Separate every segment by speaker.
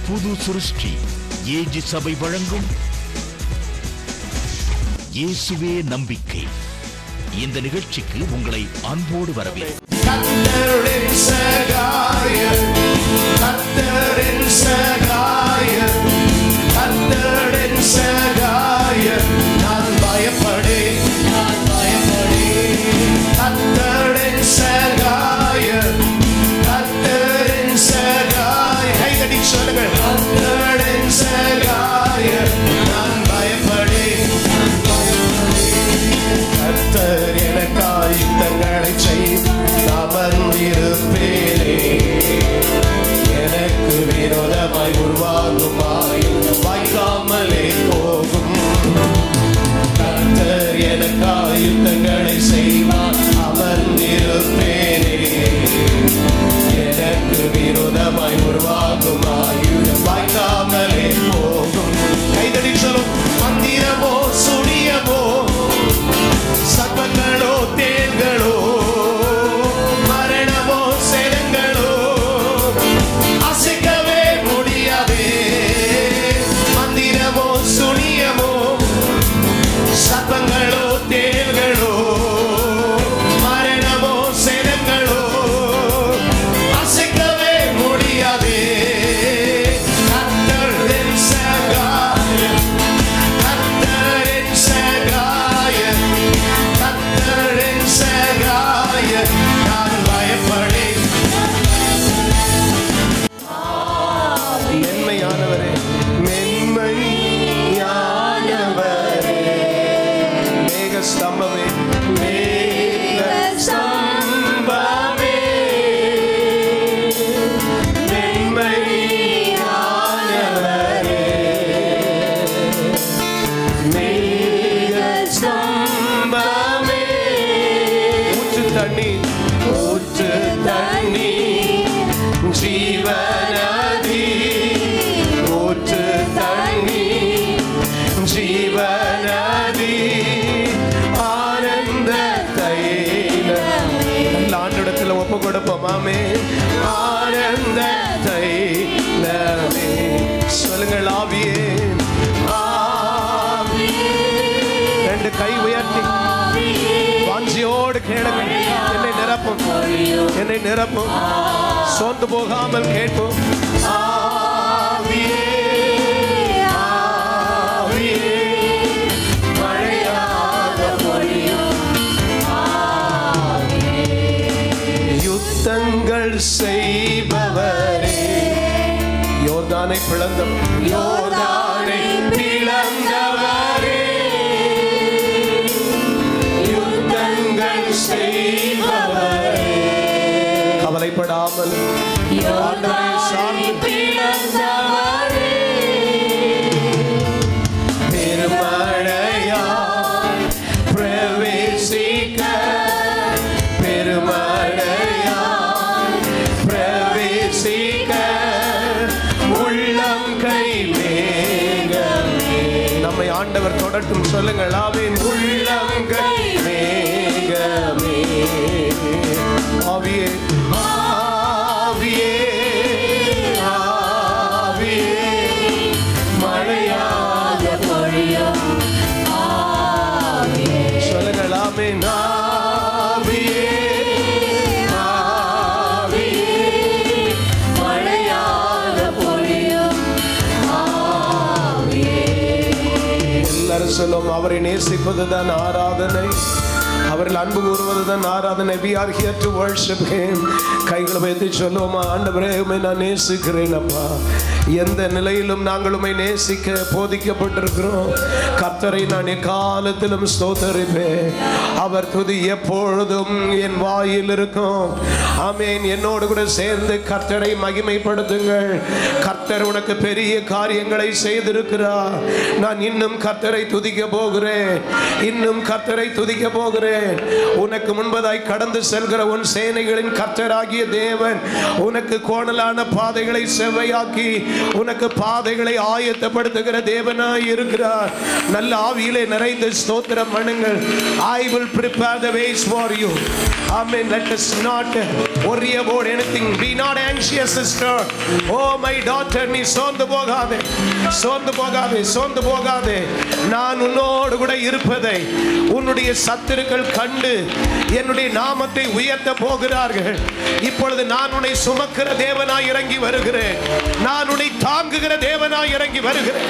Speaker 1: புது சிருஷ்டி ஏஜி சபை வழங்கும் இயேசுவே நம்பிக்கை. இந்த நிகழ்ச்சிக்கு உங்களை அன்போடு வரவேற்கிறேன். எனக்கு விரோதமாய் உருவாகுமாய் வாய்க்காமலே போகும். கர்த்தர் எனக்காய் யுத்தங்களை செய்வார், அமர்ந்திருப்பேனே. எனக்கு விரோதமாய் உருவாகுமாய் வாய்க்காமலே போகும். கைதடி சொல்லும். மந்திரமோ சுனியமோ சர்ப்பங்களோ தேள்களோ மரணமோ சேதங்களோ அசைக்கவே முடியாதே. மந்திரமோ சுனியமோ சர்ப்பங்களோ தேள்களோ மரணமோ சேதங்களோ அசைக்கவே முடியாதே. கர்த்தரின் சகாயம், கர்த்தரின் சகாயம், கர்த்தரின் சகாயம், நான் பயப்படேன். மென்மையானவரே, மென்மையானவரே, மேக ஸ்தம்பமே, மேக ஸ்தம்பமே, மென்மையானவரே, மேக ஸ்தம்பமே. ஊற்று தண்ணீர், ஊற்று தண்ணீர், ஜீவநதி, ஊற்று தண்ணீர், ஜீவநதி, ஆனந்த தைலமே. ஆண்டவரிடத்தில் ஒப்பு கொடுப்போமாமே. ஆனந்த தைலமே. சொல்லுங்கள். ஆவியே, ஆவியே. ரெண்டு கை உயர்த்தி வாஞ்சியோடு கேளுங்க. என்னை நிரப்பும், என்னை நிரப்பும். சோர்ந்து போகாமல் கேட்போம். ஆவியே, ஆவியே, மழையாக பொழியும். யுத்தங்கள் செய்பவரே, யோர்தானை பிளந்தவர், யோர்தானை பிளந்தவரே, யுத்தங்கள் செய்பவரே, கவலைப்படாமல் யோர்தானை சார்ந்து பிளந்தவரே, பெருமழையாய் பிரவேசிக்க, பெருமழையாய் பிரவேசிக்க, உள்ளம் கை மேகமே. நம்மை ஆண்டவர் தொடட்டும். சொல்லுங்கள். ஆவின் உள்ளம் கை மேகமே. ஆவியே, ஆவியே, ஆவியே, மழையாக பொழியும். சொல்லுங்கள். ஆமென். ஆவியே, ஆவியே, மழையாக பொழியும். எல்லாரும் சொல்லும். அவரை நேசிப்பதுதான் ஆராதனை, அவர்கள் அன்பு கூறுவதுதான் ஆராதனை. We are here to worship him. கைகளை வைத்து சொல்லுவோமா. ஆண்டவரே, உம்மை நான் நேசிக்கிறேன் அப்பா. எந்த நிலையிலும் நாங்கள் உம்மை நேசிக்க போதிக்கப்பட்டிருக்கிறோம். கர்த்தரை நான் எக்காலத்திலும் ஸ்தோத்தரிப்பேன். அவர் துதி எப்பொழுதும் என் வாயில் இருக்கும். ஆமென். என்னோடு கூட சேர்ந்து கர்த்தரை மகிமைப்படுத்துங்கள். கர்த்தர் உனக்கு பெரிய காரியங்களை செய்திருக்கிறார். நான் இன்னும் கர்த்தரை துதிக்க போகிறேன், இன்னும் கர்த்தரை துதிக்க போகிறேன். சொல்லுகிறேன், உனக்கு முன்பதாய் கடந்து செல்கிற உன் சேனைகளின் கர்த்தராகிய தேவன் உனக்கு கோணலான பாதைகளை செவ்வையாக்கி உனக்கு பாதைகளை ஆயத்தப்படுத்துகிற தேவனாய் இருக்கிறார். நல்ல ஆவியிலே நிறைந்த ஸ்தோத்திரம் பண்ணுங்கள். I will prepare the ways for you. Amen. Let us not worry about anything. Be not anxious, sister. Oh my daughter, நீ சோர்ந்து போகாதே, சோர்ந்து போகாதே, சோர்ந்து போகாதே. நான் உன்னோடு கூட இருப்பதை உன்னுடைய சத்துருக்கள் கண்டு என்னுடைய நாமத்தை உயர்த்த போகிறார்கள். இப்பொழுது நான் உன்னை சுமக்கிற தேவனாய் இறங்கி வருகிறேன். நான் உன்னை தாங்குகிற தேவனாய் இறங்கி வருகிறேன்.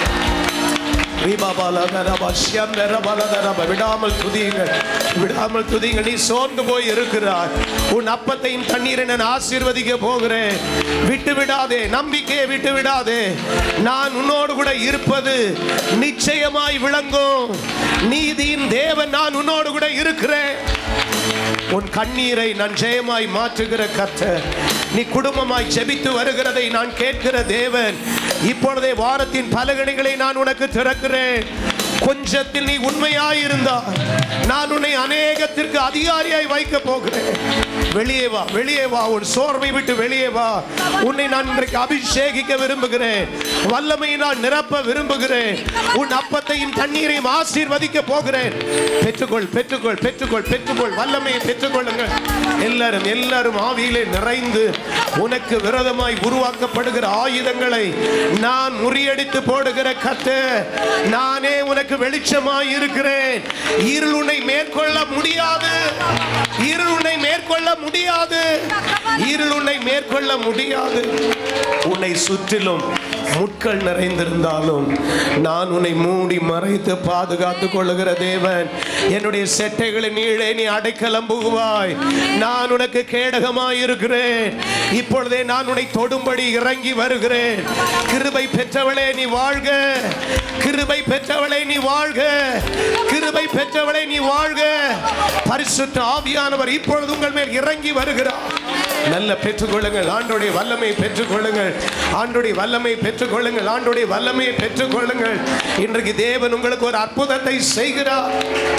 Speaker 1: விடாமல் துதியுங்கள், விடாமல் துதியுங்கள். நீ சோர்ந்து போய் இருக்கிறாய். உன் அப்பத்தையும் தண்ணீரை நான் ஆசீர்வதிக்க போகிறேன். விட்டு விடாதே, நம்பிக்கையை விட்டு விடாதே. நான் உன்னோடு கூட இருப்பது நிச்சயமாய் விளங்கும். நீதியின் தேவன் நான் உன்னோடு கூட இருக்கிறேன். உன் கண்ணீரை நான் ஜெயமாய் மாற்றுகிற கர்த்தர். நீ குடும்பமாய் ஜெபித்து வருகிறதை நான் கேட்கிற தேவன். இப்பொழுதே வாரத்தின் பலகணிகளை நான் உனக்கு திறக்கிறேன். கொஞ்சத்தில் நீ உண்மையாயிருந்தால் நான் உன்னை அநேகத்திற்கு அதிகாரியாய் வைக்க போகிறேன். வெளியே வா, வெளியே வா, உன் சோர்வை விட்டு வெளியே வா. உன்னை நான் இன்றைக்கு அபிஷேகிக்க விரும்புகிறேன். வல்லமையினால் நிரப்ப விரும்புகிறேன். உன் அப்பத்தையும் தண்ணீரையும் ஆசீர்வதிக்க போகிறேன். பெற்றுக்கொள், பெற்றுக்கொள், பெற்றுக்கொள், பெற்றுக்கொள். வல்லமையை பெற்றுக்கொள்ளுங்கள். எல்லாரும் எல்லாரும் ஆவியிலே நிறைந்து உனக்கு விரோதமாய் உருவாக்கப்படுகிற ஆயுதங்களை நான் முறியடித்து போடுகிற கர்த்தர். நானே உனக்கு வெளிச்சமாய் இருக்கிறேன். இருள் உன்னை மேற்கொள்ள முடியாது. இருள் உன்னை மேற்கொள்ள முடியாது. இருள் உன்னை மேற்கொள்ள முடியாது. உன்னை சுற்றிலும் முட்கள் நிறைந்திருந்தாலும் நான் உன்னை மூடி மறைத்து பாதுகாத்துக் கொள்ளுகிற தேவன். என்னுடைய செட்டைகளின் நீளே நீ அடைக்கலம் புகுவாய். நான் உனக்கு கேடகமாய் இருக்கிறேன். இப்பொழுதே நான் உன்னை தொடும்படி இறங்கி வருகிறேன். கிருபை பெற்றவளே நீ வாழ்க, கிருபை பெற்றவளே நீ வாழ்க, கிருபை பெற்றவளே நீ வாழ்க. பரிசுத்த ஆவியானவர் இப்பொழுது உங்கள் மேல் இறங்கி வருகிறார். நல்ல பெற்றுக்கொள்ளுங்கள். ஆண்டோடைய வல்லமை பெற்றுக்கொள்ளுங்கள். ஆண்டோடைய வல்லமை பெற்றுக்கொள்ளுங்கள். ஆண்டோடைய வல்லமையை பெற்றுக்கொள்ளுங்கள். இன்றைக்கு தேவன் உங்களுக்கு ஒரு அற்புதத்தை செய்கிறார்.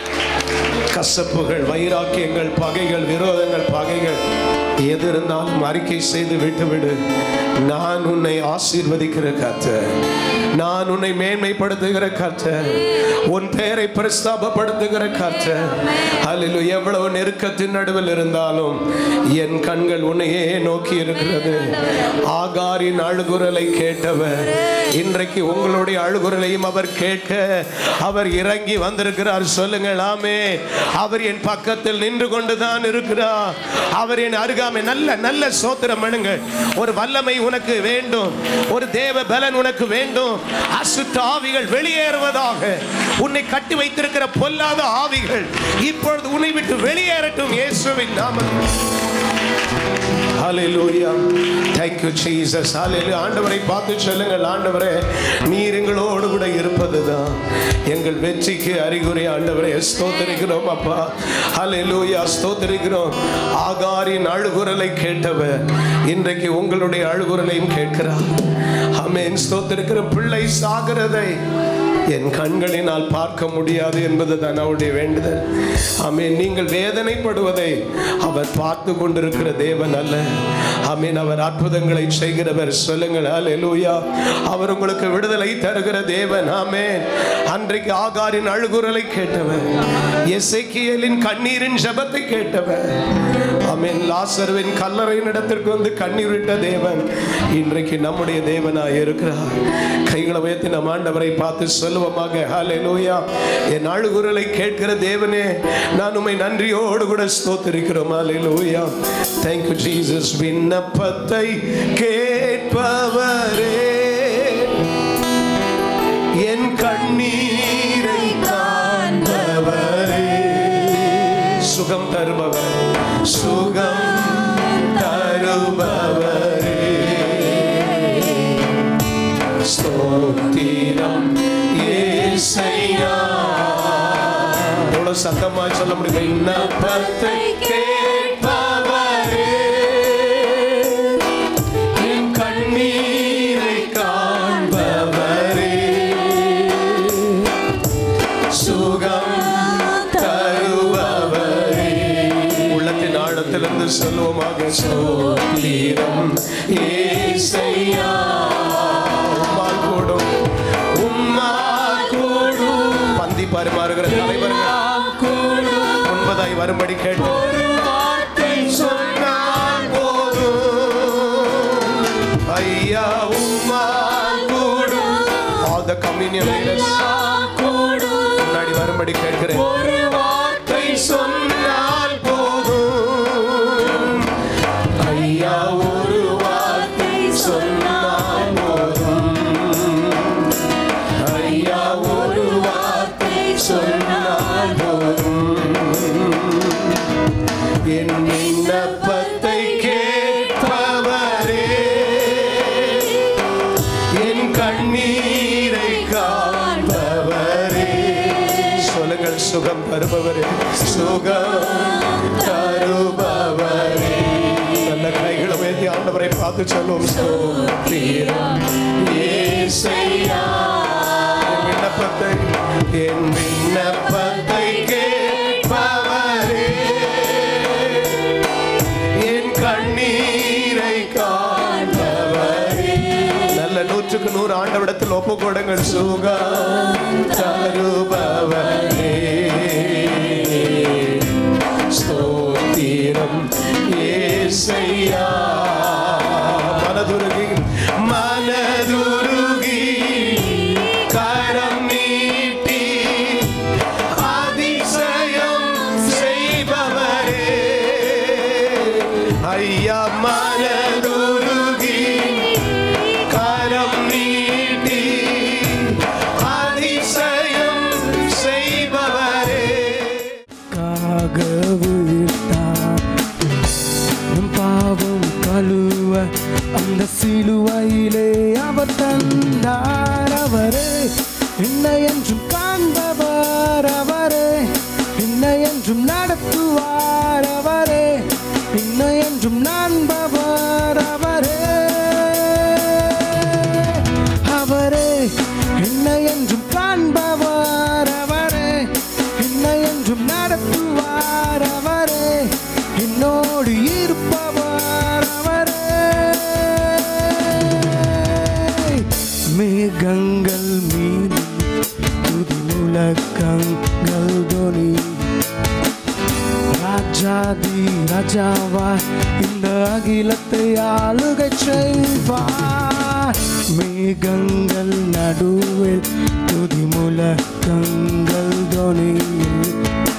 Speaker 1: கசப்புகள், வைராக்கியங்கள், பகைகள், விரோதங்கள், பகைகள் எது இருந்தாலும் அறிக்கை செய்து விட்டுவிடு. நான் உன்னை ஆசீர்வதிக்கிற கர்த்தர். நான் உன்னை மேன்மைப்படுத்துகிற கர்த்தர். உன் பெயரை பிரஸ்தாபப்படுத்துகிற கர்த்தர். ஹல்லேலூயா. எவ்வளவு நெருக்கத்தின் நடுவில் இருந்தாலும் என் கண்கள் உன்னையே நோக்கி இருக்கிறது. ஆகாரின் அழுகுரலை கேட்டவர் இன்றைக்கு உங்களுடைய அழுகுரலையும் அவர் கேட்க அவர் இறங்கி வந்திருக்கிறார். சொல்லுங்கள் ஆமே. அவர் என் பக்கத்தில் நின்று கொண்டுதான் இருக்கிறார். அவர் என் அருகாமை. நல்ல நல்ல சோத்திரம் பண்ணுங்கள். ஒரு வல்லமை உனக்கு வேண்டும். ஒரு தேவ பலன் உனக்கு வேண்டும். அசுத்த ஆவிகள் வெளியேறுவதாக. உன்னை கட்டி வைத்திருக்கிற பொல்லாத ஆவிகள் இப்பொழுது உன்னை விட்டு வெளியேறட்டும் இயேசுவின் நாமத்தில். ஹல்லேலூயா. Thank you Jesus. ஹல்லேலூயா. ஆண்டவரை பார்த்து சொல்லுங்கள், ஆண்டவரே நீர் எங்களோடு கூட இருப்பதுதான் எங்கள் வெற்றிக்கு அறிகுறி. ஆண்டவரே ஸ்தோத்திரிக்கிறோம் அப்பா. ஹல்லேலூயா. ஸ்தோத்திரிக்கிறோம். ஆகாரின் அழுகுரலை கேட்டவர் இன்றைக்கு உங்களுடைய அழுகுரலையும் கேட்கிறார். ஆமென். ஸ்தோத்திரிக்கிற பிள்ளை சாகிறதை என் கண்களினால் பார்க்க முடியாது என்பதுதான் அவருடைய வேண்டுதல். ஆமென். நீங்கள் வேதனைப்படுவதை அவர் பார்த்து கொண்டிருக்கிற தேவன் அல்ல. ஆமென். அவர் அற்புதங்களை செய்கிறவர். சொல்லுங்கள் ஹல்லேலூயா. அவர் உங்களுக்கு விடுதலை தருகிற தேவன். ஆமென். அன்றைக்கு ஆகாரின் அழுகுரலை கேட்டவர், எசேக்கியேலின் கண்ணீரின் ஜெபத்தை கேட்டவர். ஆமென். லாசருவின் கல்லறையின் இடத்திற்கு வந்து கண்ணீர் விட்ட தேவன் இன்றைக்கு நம்முடைய தேவனாய் இருக்கிறார். கைகளை உயர்த்தி நம் ஆண்டவரை பார்த்து சொல்லுவோமாக. ஹல்லேலூயா. என் அழுகுரலை கேட்கிற தேவனே, நான் உம்மை நன்றியோடு கூட ஸ்தோத்திரிக்கிறோம். ஹல்லேலூயா. Thank you Jesus. விண்ணப்பத்தை கேட்பவரே, என் கண்ணீரை காண்பவரே, சுகம் தருபவர், சுகம் தருபவரே, ஸ்தோத்திரம் இயேசையா. எவ்வளவு சத்தமா சொல்ல முடியும்? விண்ணப்பத்தை கேட்பவரே, என் கண்ணீரை காண்பவரே, சுகம் தருபவரே, சோத்திரம் ஏசையா. உம்மால் கூடும் உம்மால் கூடும் பந்தி பரிமாறுகிற தலைவர்கள் முன்பதாய் வரும்படி கேட்டு ஒரு வார்த்தை சொன்னால் போதும். ஐயா உம்மால் கூடும். All the communion leaders முன்னாடி வரும்படி கேட்கிறேன். ஒரு வார்த்தை சொன்னால் போதும். ஐயா ஒரு வார்த்தை சொன்னால் போதும். ஐயா ஒரு வார்த்தை சொன்னால் போதும். என் விண்ணப்பத்தை கேட்பவரே, என் கண்ணீரை காண்பவரே. சொல்லுங்கள், சுகம் தருபவரே, சுகம் தருபவரே. நல்ல கைகளை உயர்த்தி ஆண்டவரை பார்த்து சொல்லுவோம். ஸ்தோத்திரம் ஏசையா. என் விண்ணப்பத்தை கேட்பவரே, என் கண்ணீரை காண்பவரே. நல்ல 100க்கு 100 ஆண்டவரிடத்தில் ஒப்பு கொடுங்கள். சுகம் தருபவரே, ஸ்தோத்திரம் ஏசையா. மனதுருகி மனதுருகி கரம் நீட்டி அதிசயம் செய்பவரே. ஐயா மனதுருகி கரம் நீட்டி அதிசயம் செய்பவரே.
Speaker 2: பாவம் கழுவ அந்த சிலுவையிலே அவர் தந்தார். அவரே என்னை என்றும் காண்பவர், அவரே என்னை என்றும் நடத்துவார், அவரே என்னை என்றும் நான்பவர், அவரே அவரே என்னை என்றும் காண்பவர், அவரே என்னை என்றும் நடத்துவார், அவரே என்னோடு இருப்பவர், அவரே. மேகங்கள் மீது துதி முழக்கங்கள் தொனி, ராஜாதி ராஜாவாய் இந்த அகிலத்தை ஆளுகை செய்வார். மேகங்கள் நடுவில் துதி முழக்கங்கள் தொனியில்,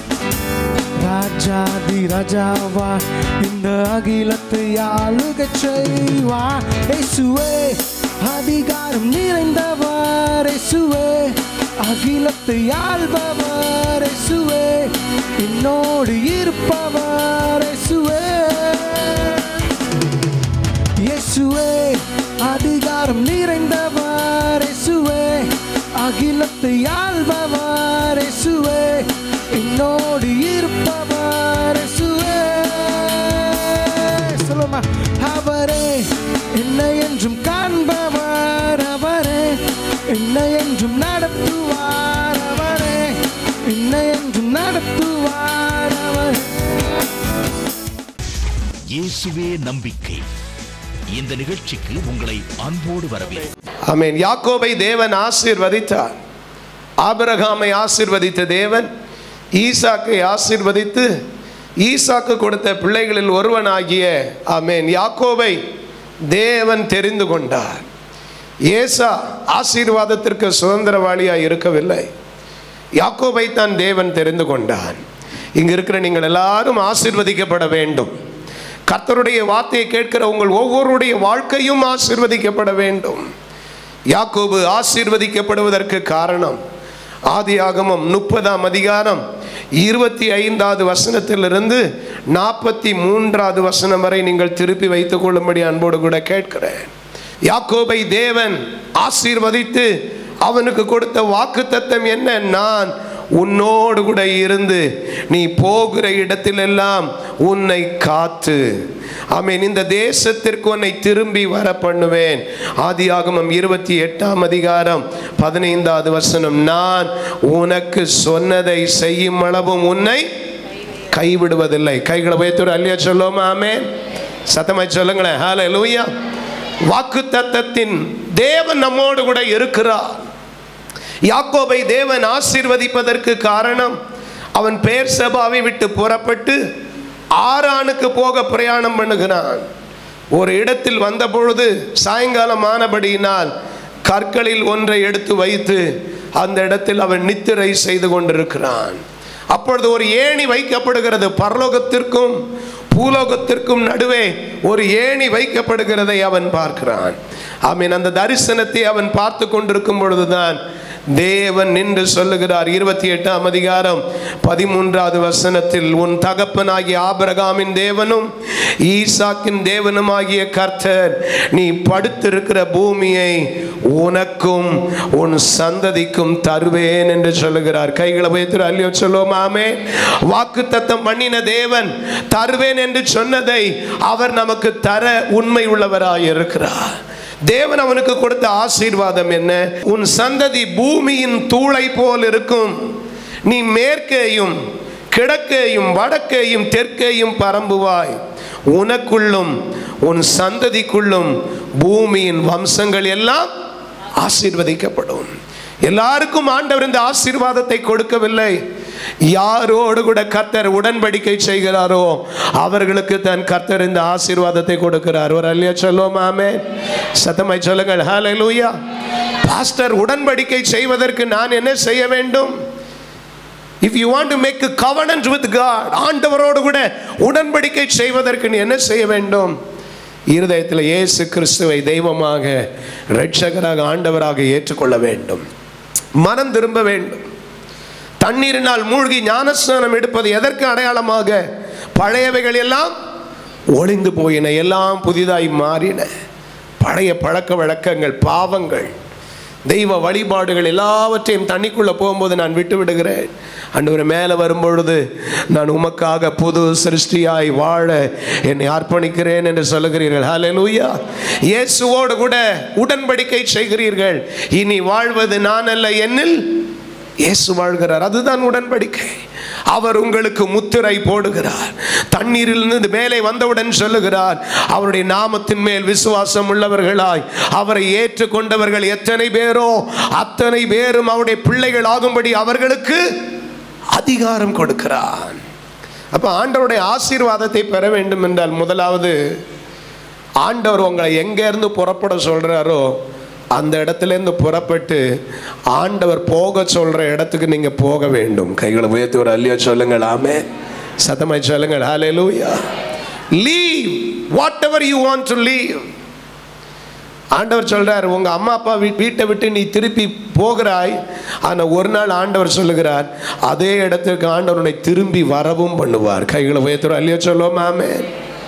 Speaker 2: ராஜாதி ராஜாவா இந்த அகிலத்தை ஆளுகை செய்வார். இயேசுவே அதிகாரம் நிறைந்தவர், இயேசுவே அகிலத்தை ஆள்பவர், இயேசுவே என்னோடு இருப்பவர், இயேசுவே இயேசுவே அதிகாரம் நிறைந்தவர், இயேசுவே அகிலத்தை ஆள்பவர், இயேசுவே என்னோடு இருப்பவர், இயேசுவே. சொல்லுமா, அவரே என்னை என்றும் காண்பவர், அவரே என்னை என்றும் நடத்துவார், அவரே என்னை என்றும் நடத்துவார், அவரே.
Speaker 3: இயேசுவே நம்பிக்கை. இந்த நிகழ்ச்சிக்கு உங்களை அன்போடு வரவேற்கிறேன்.
Speaker 1: ஆமென். யாக்கோபை தேவன் ஆசீர்வதித்தார். ஆபிரகாமை ஆசீர்வதித்த தேவன் ஈசாக்கை ஆசீர்வதித்து ஈசாக்கு கொடுத்த பிள்ளைகளில் ஒருவனாகிய ஆமென் யாக்கோபை தேவன் தெரிந்து கொண்டார். ஏசா ஆசீர்வாதத்திற்கு சுதந்திரவாளியாய் இருக்கவில்லை. யாக்கோபை தான் தேவன் தெரிந்து கொண்டான். இங்கு இருக்கிற நீங்கள் எல்லாரும் ஆசீர்வதிக்கப்பட வேண்டும். கர்த்தருடைய வார்த்தையை கேட்கிற உங்கள் ஒவ்வொருடைய வாழ்க்கையும் ஆசீர்வதிக்கப்பட வேண்டும். யாக்கோபு ஆசீர்வதிக்கப்படுவதற்கு காரணம் ஆதியாகமம் 30ஆம் அதிகாரம் 25வது வசனத்திலிருந்து 43வது வசனம் வரை நீங்கள் திருப்பி வைத்துக் கொள்ளும்படி அன்போடு கூட கேட்கிறேன். யாக்கோபை தேவன் ஆசீர்வதித்து அவனுக்கு கொடுத்த வாக்குத்தத்தம் என்ன? நான் உன்னோடு கூட இருந்து நீ போகிற இடத்திலெல்லாம் உன்னை காத்து ஆமென் இந்த தேசத்திற்கு உன்னை திரும்பி வர பண்ணுவேன். ஆதியாகமம் 28ஆம் அதிகாரம் 15வது வசனம், நான் உனக்கு சொன்னதை செய்யும் அளவும் உன்னை கைவிடுவதில்லை. கைகளை வைத்து அல்லையா சொல்லுவோம். ஆமென். சத்தமாய் சொல்லுங்களேன். ஹல்லேலூயா. வாக்குத்தத்தத்தின் தேவன் நம்மோடு கூட இருக்கிறார். யாக்கோபை தேவன் ஆசீர்வதிப்பதற்கு காரணம், அவன் பெயர்செபாவை விட்டு புறப்பட்டு ஆரானுக்கு போக பிரயாணம் பண்ணுகிறான். ஒரு இடத்தில் வந்த பொழுது சாயங்காலம் ஆனபடியினால் கற்களில் ஒன்றை எடுத்து வைத்து அந்த இடத்தில் அவன் நித்திரை செய்து கொண்டிருக்கிறான். அப்பொழுது ஒரு ஏணி வைக்கப்படுகிறது. பரலோகத்திற்கும் பூலோகத்திற்கும் நடுவே ஒரு ஏணி வைக்கப்படுகிறதை அவன் பார்க்கிறான். ஆமீன். அந்த தரிசனத்தை அவன் பார்த்து கொண்டிருக்கும் பொழுதுதான் தேவன் நின்று சொல்லுகிறார். 28ஆம் அதிகாரம் 13வது வசனத்தில், உன் தகப்பனாகிய ஆபிரகாமின் தேவனும் ஈசாக்கின் தேவனுமாகிய கர்த்தர் நீ படுத்திருக்கிற பூமியை உனக்கும் உன் சந்ததிக்கும் தருவேன் என்று சொல்லுகிறார். கைகளை வைத்து அல்லியோ சொல்லுவோம். ஆமென். வாக்குத்தத்தம் பண்ணின தேவன் தருவேன் என்று சொன்னதை அவர் நமக்கு தர உண்மை உள்ளவராய் இருக்கிறார். தேவன் அவனுக்கு கொடுத்த ஆசீர்வாதம் என்ன? உன் சந்ததி பூமியின் தூளை போல் இருக்கும். நீ மேற்கேயும் கிழக்கேயும் வடக்கேயும் தெற்கேயும் பரம்புவாய். உனக்குள்ளும் உன் சந்ததிக்குள்ளும் பூமியின் வம்சங்கள் எல்லாம் ஆசீர்வதிக்கப்படும். எல்லாருக்கும் ஆண்டவர் இந்த ஆசீர்வாதத்தை கொடுக்கவில்லை. யாரோடு கூட கர்த்தர் உடன்படிக்கை செய்கிறாரோ அவர்களுக்கு தன் கர்த்தர் இந்த ஆசீர்வாதத்தை கொடுக்கிறார். ஒரு அல்லியா சொல்லுவோம். ஆமென். சத்தமாய் சொல்லுங்கள். ஹல்லேலூயா. பாஸ்டர், உடன்படிக்கை செய்வதற்கு நான் என்ன செய்ய வேண்டும்? If you want to make a covenant with God, ஆண்டவரோடு கூட உடன்படிக்கை செய்வதற்கு நீ என்ன செய்ய வேண்டும்? இருதயத்தில் இயேசு கிறிஸ்துவை தெய்வமாக இரட்சகராக ஆண்டவராக ஏற்றுக்கொள்ள வேண்டும். மனம் திரும்ப வேண்டும். தண்ணீரினால் மூழ்கி ஞானஸ்நானம் எடுப்பது எதற்கு அடையாளமாக? பழையவைகள் எல்லாம் ஒளிந்து போயின, எல்லாம் புதிதாய் மாறின. பழைய பழக்க வழக்கங்கள், பாவங்கள், தெய்வ வழிபாடுகள் எல்லாவற்றையும் தண்ணிக்குள்ளே போகும்போது நான் விட்டு விடுகிறேன். ஆண்டவரே, மேலே வரும்பொழுது நான் உமக்காக புது சிருஷ்டியாய் வாழ என்னை அர்ப்பணிக்கிறேன் என்று சொல்லுகிறீர்கள். ஹல்லேலூயா. இயேசுவோடு கூட உடன்படிக்கை செய்கிறீர்கள். இனி வாழ்வது நான் அல்ல, என்னில் இயேசு வாழ்கிறார். அதுதான் உடன்படிக்கை. அவர் உங்களுக்கு முத்திரை போடுகிறார். தண்ணீரிலிருந்து மேலே வந்தவுடன் சொல்லுகிறார், அவருடைய நாமத்தின் மேல் விசுவாசம் உள்ளவர்களாய் அவரை ஏற்றுக்கொண்டவர்கள் எத்தனை பேரோ அத்தனை பேரும் அவருடைய பிள்ளைகள் ஆகும்படி அவர்களுக்கு அதிகாரம் கொடுக்கிறார். அப்ப ஆண்டவருடைய ஆசீர்வாதத்தை பெற வேண்டும் என்றால் முதலாவது ஆண்டவர் உங்களை எங்க இருந்து புறப்பட சொல்றாரோ அந்த இடத்துல இருந்து புறப்பட்டு ஆண்டவர் போக சொல்ற இடத்துக்கு நீங்க போக வேண்டும். கைகளை உயர்த்தி ஒரு அல்லியா சொல்லுங்கள். ஆமென். சத்தமாய் சொல்லுங்கள். Hallelujah. Leave whatever you want to leave. ஆண்டவர் சொல்றார், உங்க அம்மா அப்பா வீட்டை விட்டு நீ திருப்பி போகிறாய். ஆனா ஒரு நாள் ஆண்டவர் சொல்லுகிறார், அதே இடத்துக்கு ஆண்டவர் உன்னை திரும்பி வரவும் பண்ணுவார். கைகளை உயர்த்தி ஒரு அல்லியா சொல்லுவோம். ஆமென்.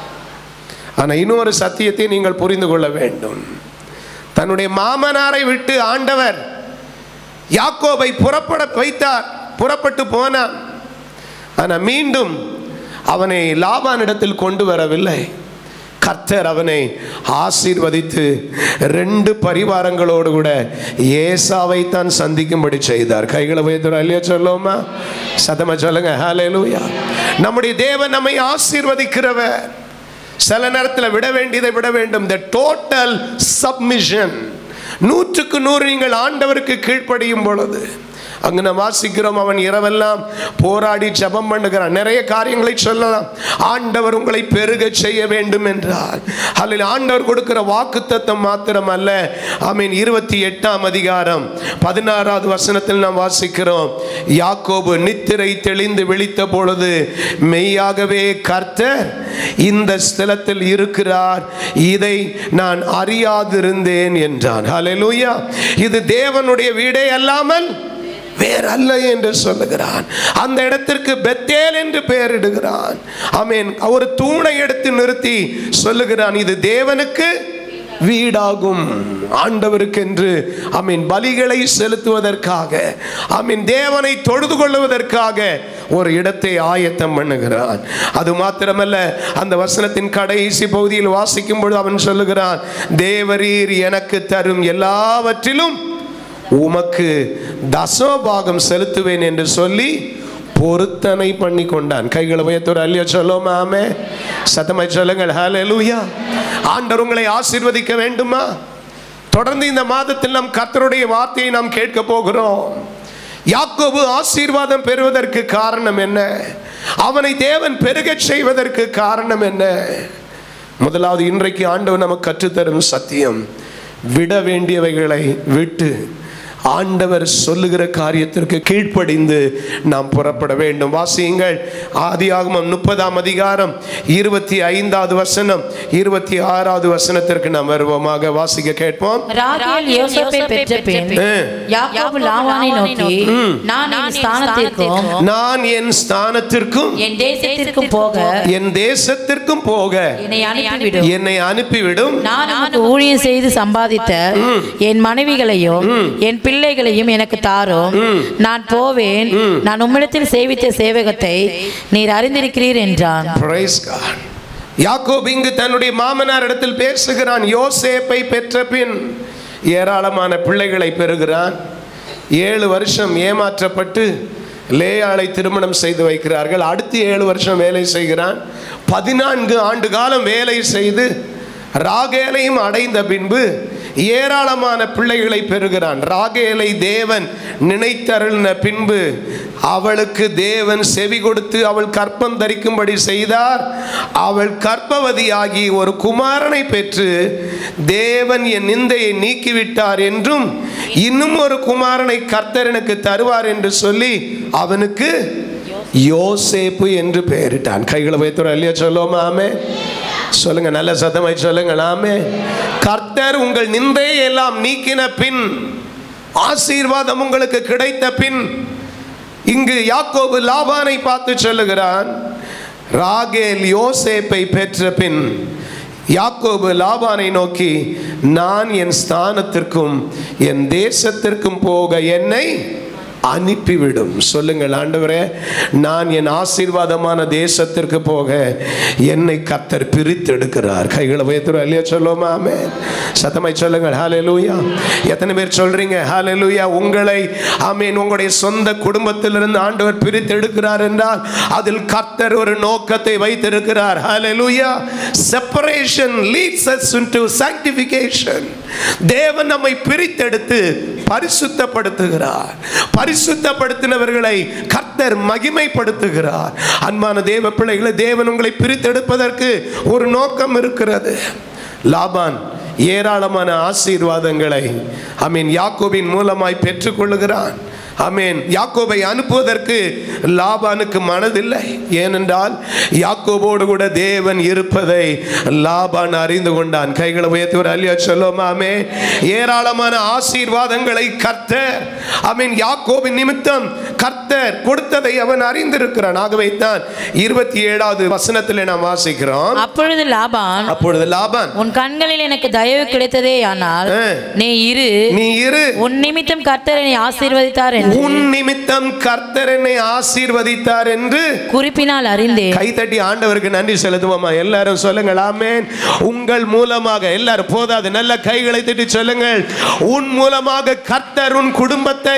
Speaker 1: ஆனா இன்னொரு சத்தியத்தை நீங்கள் புரிந்து கொள்ள வேண்டும். தன்னுடைய மாமனாரை விட்டு ஆண்டவர் யாக்கோபை புறப்பட வைத்தார். புறப்பட்டு போனான். ஆனால் மீண்டும் அவனை லாபானிடத்தில் கொண்டு வரவில்லை. கர்த்தர் அவனை ஆசீர்வதித்து 2 பரிவாரங்களோடு கூட ஏசாவை தான் சந்திக்கும்படி செய்தார். கைகளை வைத்து அல்லையா சொல்லுவோமா? சத்தமா சொல்லுங்க. ஹல்லேலூயா. நம்முடைய தேவன் நம்மை ஆசீர்வதிக்கிறவர். சில நேரத்தில் விட வேண்டியதை விட வேண்டும். the total submission. 100க்கு 100 நீங்கள் ஆண்டவருக்கு கீழ்ப்படியும் பொழுது, அங்கு நாம் வாசிக்கிறோம், அவன் இரவெல்லாம் போராடி ஜெபம் பண்ணுகிறான். நிறைய காரியங்களை சொல்லலாம். ஆண்டவர் உங்களை பெருக செய்ய வேண்டும் என்றால் அல்ல, ஆண்டவர் கொடுக்கிற வாக்குத்தத்தம் மாத்திரம் அல்ல. ஆமென். 28ஆம் அதிகாரம் 16வது வசனத்தில் நாம் வாசிக்கிறோம், யாக்கோபு நித்திரை தெளிந்து விழித்த பொழுது மெய்யாகவே கர்த்தர் இந்த ஸ்தலத்தில் இருக்கிறார், இதை நான் அறியாதிருந்தேன் என்றான். ஹல்லேலூயா. இது தேவனுடைய வீடே அல்லாமல் வேறல்ல என்று சொல்லுகிறான். அந்த இடத்திற்கு பெத்தேல் என்று பெயரிடுகிறான். ஆமென். ஒரு தூணை எடுத்து நிறுத்தி சொல்லுகிறான், இது தேவனுக்கு வீடாகும். ஆண்டவருக்கு என்று ஆமென் பலிகளை செலுத்துவதற்காக, ஆமென் தேவனை தொழுது கொள்வதற்காக ஒரு இடத்தை ஆயத்தம் பண்ணுகிறான். அது மாத்திரமல்ல, அந்த வசனத்தின் கடைசி பகுதியில் வாசிக்கும் பொழுது அவன் சொல்லுகிறான், தேவரீர் எனக்கு தரும் எல்லாவற்றிலும் உமக்கு தசமபாகம் செலுத்துவேன் என்று சொல்லி பொருத்தனை பண்ணி கொண்டான். கைகளை உயர்த்தோர் அல்லையா சொல்லுமா? ஆமே. சத்தமாய் சொல்லுங்கள் ஹல்லேலூயா. ஆண்டவர் உங்களை ஆசீர்வதிக்க வேண்டுமா? தொடர்ந்து இந்த மாதத்தில் நாம் கர்த்தருடைய வார்த்தையை நாம் கேட்க போகிறோம். யாக்கோபு ஆசீர்வாதம் பெறுவதற்கு காரணம் என்ன? அவனை தேவன் பெருகச் செய்வதற்கு காரணம் என்ன? முதலாவது, இன்றைக்கு ஆண்டவர் நமக்கு கற்றுத்தரும் சத்தியம், விட வேண்டியவைகளை விட்டு ஆண்டவர் சொல்லுகிற காரியத்திற்கு கீழ்ப்படிந்து நாம் புறப்பட வேண்டும். வாசியுங்கள். ஆதியாகமம் 30ஆம் அதிகாரம் 25வது வசனம் 26வது வசனத்திற்கு நாம் வருவோமாக. வாசிக்க கேட்போம்.
Speaker 4: ராகேல் யோசேப்பை பெற்ற பின் யாக்கோபு லாபானை நோக்கி, நான் என் ஸ்தானத்திற்கும் என் தேசத்திற்கும் போக என்னை அனுப்பிவிடும். நான் உமக்கு ஊழியம் செய்து சம்பாதித்த என் மனைவிகளையும் என் பிள்ளைகளையும் எனக்கு தாரும். நான் போவேன். நான் உம்மிடத்தில் சேவித்த சேவகத்தை நீர் அறிந்திருக்கிறீர் என்றான்.
Speaker 1: யாக்கோபு இங்கு தன்னுடைய மாமனார் இடத்தில் பேசுகிறான். யோசேப்பை பெற்ற பின் ஏராளமான பிள்ளைகளை பெறுகிறான். 7 வருஷம் ஏமாற்றப்பட்டு லேயாளை திருமணம் செய்து வைக்கிறார்கள். அடுத்து 7 வருஷம் வேலை செய்கிறான். 14 ஆண்டு காலம் வேலை செய்து ராகேலையும் அடைந்த பின்பு ஏராளமான பிள்ளைகளை பெறுகிறான். ராகேலை தேவன் நினைத்தருளின பின்பு அவளுக்கு தேவன் செவி கொடுத்து அவள் கற்பம் தரிக்கும்படி செய்தார். அவள் கர்ப்பவதியாகி ஒரு குமாரனை பெற்று தேவன் என் நிந்தையை நீக்கிவிட்டார் என்றும் இன்னும் ஒரு குமாரனை கர்த்தர் எனக்கு தருவார் என்று சொல்லி அவனுக்கு யோசேப்பு என்று பெயரிட்டான். கைகளை வைத்தோர் அல்லையா சொல்லுவோமா? ஆமே. சொல்லுங்க, நல்ல சத்தமாய் சொல்லுங்க. ஆமே. கர்த்தர் உங்கள் நிந்தையை எல்லாம் நீக்கின பின், ஆசீர்வாதம் உங்களுக்கு கிடைத்த பின், இங்கு யாக்கோபு லாபானை பார்த்து சொல்லுகிறான், ராகேல் யோசேப்பை பெற்ற பின் யாக்கோபு லாபானை நோக்கி, நான் என் ஸ்தானத்திற்கும் என் தேசத்திற்கும் போக என்னை அனுப்பிவிடும். சொல்லுங்கள், ஆண்டவரே, நான் என் ஆசீர்வாதமான தேசத்திற்கு போக என்னை கர்த்தர் பிரித்தெடுக்கிறார். கைகளை உயர்த்துற அல்லையா சொல்லுவோமா? ஆமென். சத்தமாய் சொல்லுங்கள் ஹல்லேலூயா. எத்தனை பேர் சொல்றீங்க ஹல்லேலூயா? உங்களை ஆமென் உங்களுடைய சொந்த குடும்பத்திலிருந்து ஆண்டவர் பிரித்தெடுக்கிறார் என்றால் அதில் கர்த்தர் ஒரு நோக்கத்தை வைத்திருக்கிறார். Hallelujah. Separation leads us into sanctification. தேவன் நம்மை பிரித்தெடுத்து பரிசுத்தப்படுத்துகிறார். பரிசுத்தப்படுத்தினவர்களை கர்த்தர் மகிமைப்படுத்துகிறார். அன்பான தேவ பிள்ளைகளை, தேவன் உங்களை பிரித்தெடுப்பதற்கு ஒரு நோக்கம் இருக்கிறது. லாபான் ஏராளமான ஆசீர்வாதங்களை ஆமென் யாக்கோபின் மூலமாய் பெற்றுக்கொள்ளுகிறான். ஆமென். யாக்கோபை அனுப்புவதற்கு லாபானுக்கு மனதில்லை. ஏனென்றால் யாக்கோபோடு கூட தேவன் இருப்பதை லாபான் அறிந்து கொண்டான். கைகளை உயர்த்தி ஒரு அல்லையா சொல்லுவோமா? ஆமென். ஏராளமான ஆசீர்வாதங்களை கர்த்தர் ஆமென் யாக்கோபின் நிமித்தம் கர்த்தர் கொடுத்ததை அவன் அறிந்திருக்கிறான். ஆகவே தான் 27வது வசனத்தில் நாம் வாசிக்கிறோம்.
Speaker 4: அப்பொழுது லாபான் உன் கண்களில் எனக்கு தயவு கிடைத்ததே, ஆனால் நீ இரு உன் நிமித்தம் கர்த்தர் என்னை ஆசீர்வதித்தார்,
Speaker 1: உன் நிமித்தம் கர்த்தர் என்னை ஆசீர்வதித்தார் என்று
Speaker 4: குறிப்பினால் அறிந்தேன்.
Speaker 1: கைதட்டி ஆண்டவருக்கு நன்றி செலுத்துவோமா? எல்லாரும் சொல்லுங்கள் ஆமென். உங்கள் மூலமாக, எல்லாரும் போதாது, நல்ல கைகளை தட்டி சொல்லுங்கள், உன் மூலமாக கர்த்தர் உன் குடும்பத்தை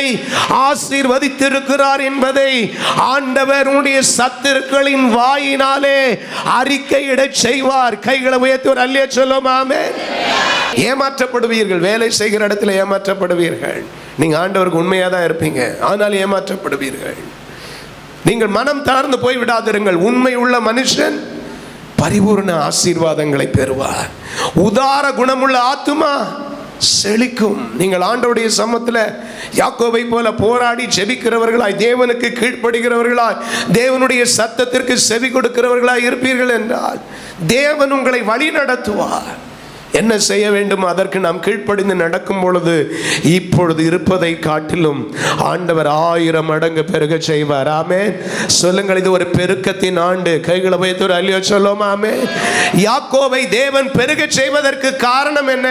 Speaker 1: ஆசீர்வதித்திருக்கிறார் என்பதை ஆண்டவர் உன்னுடைய சத்துருக்களின் வாயினாலே அறிக்கையிடச் செய்வார். கைகளை உயர்த்தி ஒரு அல்லையா சொல்லுவோமா? ஆமென். ஏமாற்றப்படுவீர்கள். வேலை செய்கிற இடத்துல ஏமாற்றப்படுவீர்கள். நீங்க ஆண்டவருக்கு உண்மையா தான் இருப்பீங்க, ஆனால் ஏமாற்றப்படுவீர்கள். நீங்கள் மனம் தாழ்ந்து போய் விடாதிருங்கள். உண்மை உள்ள மனுஷன் பரிபூர்ண ஆசீர்வாதங்களை பெறுவார். உதார குணமுள்ள ஆத்துமா செழிக்கும். நீங்கள் ஆண்டவருடைய சமூகத்தில் யாக்கோபை போல போராடி ஜெபிக்கிறவர்களாய், தேவனுக்கு கீழ்ப்படுகிறவர்களாய், தேவனுடைய சத்தத்திற்கு செவி கொடுக்கிறவர்களாய் இருப்பீர்கள் என்றால் தேவன் உங்களை வழி நடத்துவார். என்ன செய்ய வேண்டும்? அதற்கு நாம் கீழ்ப்படிந்து நடக்கும் பொழுது இப்பொழுது இருப்பதை காட்டிலும் ஆண்டவர் 1000 மடங்கு பெருக செய்வார். ஆமென். சொல்லுங்கள், இது ஒரு பெருக்கத்தின் ஆண்டு. கைகளை வைத்து ஒரு அல்லையா சொல்லுவோமா? ஆமென். யாக்கோபை தேவன் பெருக செய்வதற்கு காரணம் என்ன?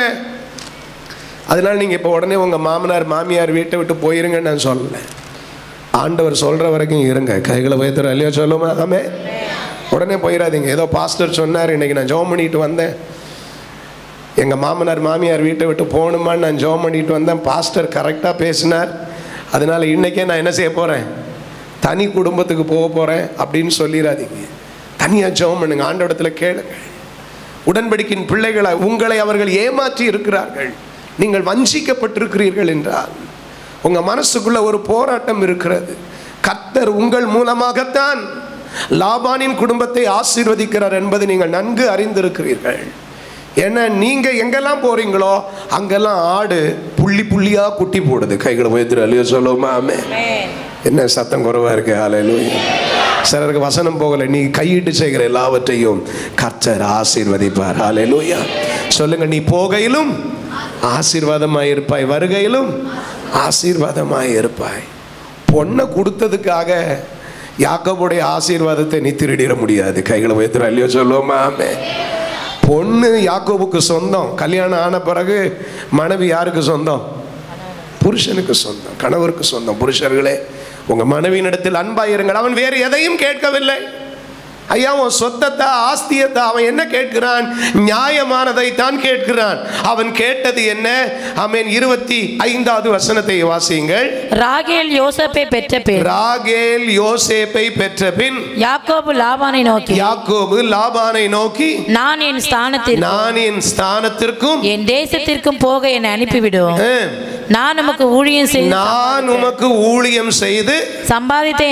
Speaker 1: அதனால நீங்க இப்போ உடனே உங்க மாமனார் மாமியார் வீட்டை விட்டு போயிருங்கன்னு நான் சொல்லல. ஆண்டவர் சொல்ற வரைக்கும் இருங்க. கைகளை வைத்து ஒரு அல்லையா சொல்லுவோமா? ஆமென். உடனே போயிடாதீங்க. ஏதோ பாஸ்டர் சொன்னார், இன்னைக்கு நான் ஜெபம் பண்ணிட்டு வந்தேன், எங்கள் மாமனார் மாமியார் வீட்டை விட்டு போகணுமான்னு நான் ஜெபம் பண்ணிட்டு வந்தேன், பாஸ்டர் கரெக்டாக பேசினார், அதனால் இன்றைக்கே நான் என்ன செய்ய போகிறேன்? தனி குடும்பத்துக்கு போக போகிறேன் அப்படின்னு சொல்லிடாதீங்க. தனியாக ஜெபம் பண்ணுங்க, ஆண்டவரிடத்துல கேளுங்க. உடன்படிக்கையின் பிள்ளைகளை உங்களை அவர்கள் ஏமாற்றி இருக்கிறார்கள், நீங்கள் வஞ்சிக்கப்பட்டிருக்கிறீர்கள் என்றால் உங்கள் மனசுக்குள்ள ஒரு போராட்டம் இருக்கிறது. கர்த்தர் உங்கள் மூலமாகத்தான் லாபானின் குடும்பத்தை ஆசீர்வதிக்கிறார் என்பதை நீங்கள் நன்கு அறிந்திருக்கிறீர்கள். ஏன்னா நீங்கள் எங்கெல்லாம் போகிறீங்களோ அங்கெல்லாம் ஆடு புள்ளி புள்ளியாக குட்டி போடுது. கைகளை உயர்த்து அல்லையோ சொல்லுவோமா? ஆமென். என்ன சத்தம் குறைவாக இருக்கு? ஹல்லேலூயா. சிலருக்கு வசனம் போகலை, நீ கையிட்டு செய்கிற எல்லாவற்றையும் கர்த்தர் ஆசீர்வதிப்பார். ஹல்லேலூயா. சொல்லுங்க, நீ போகையிலும் ஆசீர்வாதமாய் இருப்பாய், வருகையிலும் ஆசீர்வாதமாய் இருப்பாய். பொண்ணை கொடுத்ததுக்காக யாக்கோபுடைய ஆசீர்வாதத்தை நீ திருடிட முடியாது. கைகளை உயர்த்துற இல்லையோ சொல்லுவோமா? ஆமென். பொண்ணு யாக்கோபுக்கு சொந்தம். கல்யாணம் ஆன பிறகு மனைவி யாருக்கு சொந்தம்? புருஷனுக்கு சொந்தம், கணவருக்கு சொந்தம். புருஷர்களே, உங்க மனைவியினிடத்தில் அன்பாயிருங்கள். அவன் வேறு எதையும் கேட்கவில்லை. ஐயா, உன் சொத்தத்தை ஆஸ்தியத்தை அவன் என்ன கேட்கிறான்? நியாயமானதை தான் கேட்கிறான். அவன் கேட்டது என்ன? ஆமென். 25வது வசனத்தை வாசியுங்கள்.
Speaker 4: ராகேல் யோசேப்பை பெற்ற பின்,
Speaker 1: ராகேல் யோசேப்பை பெற்ற பின்
Speaker 4: யாக்கோபு லாபானை நோக்கி நான் என் ஸ்தானத்திற்கும் என் தேசத்திற்கும் போக என்னை அனுப்பிவிடும். நான் உமக்கு ஊழியம் செய்து சம்பாதித்த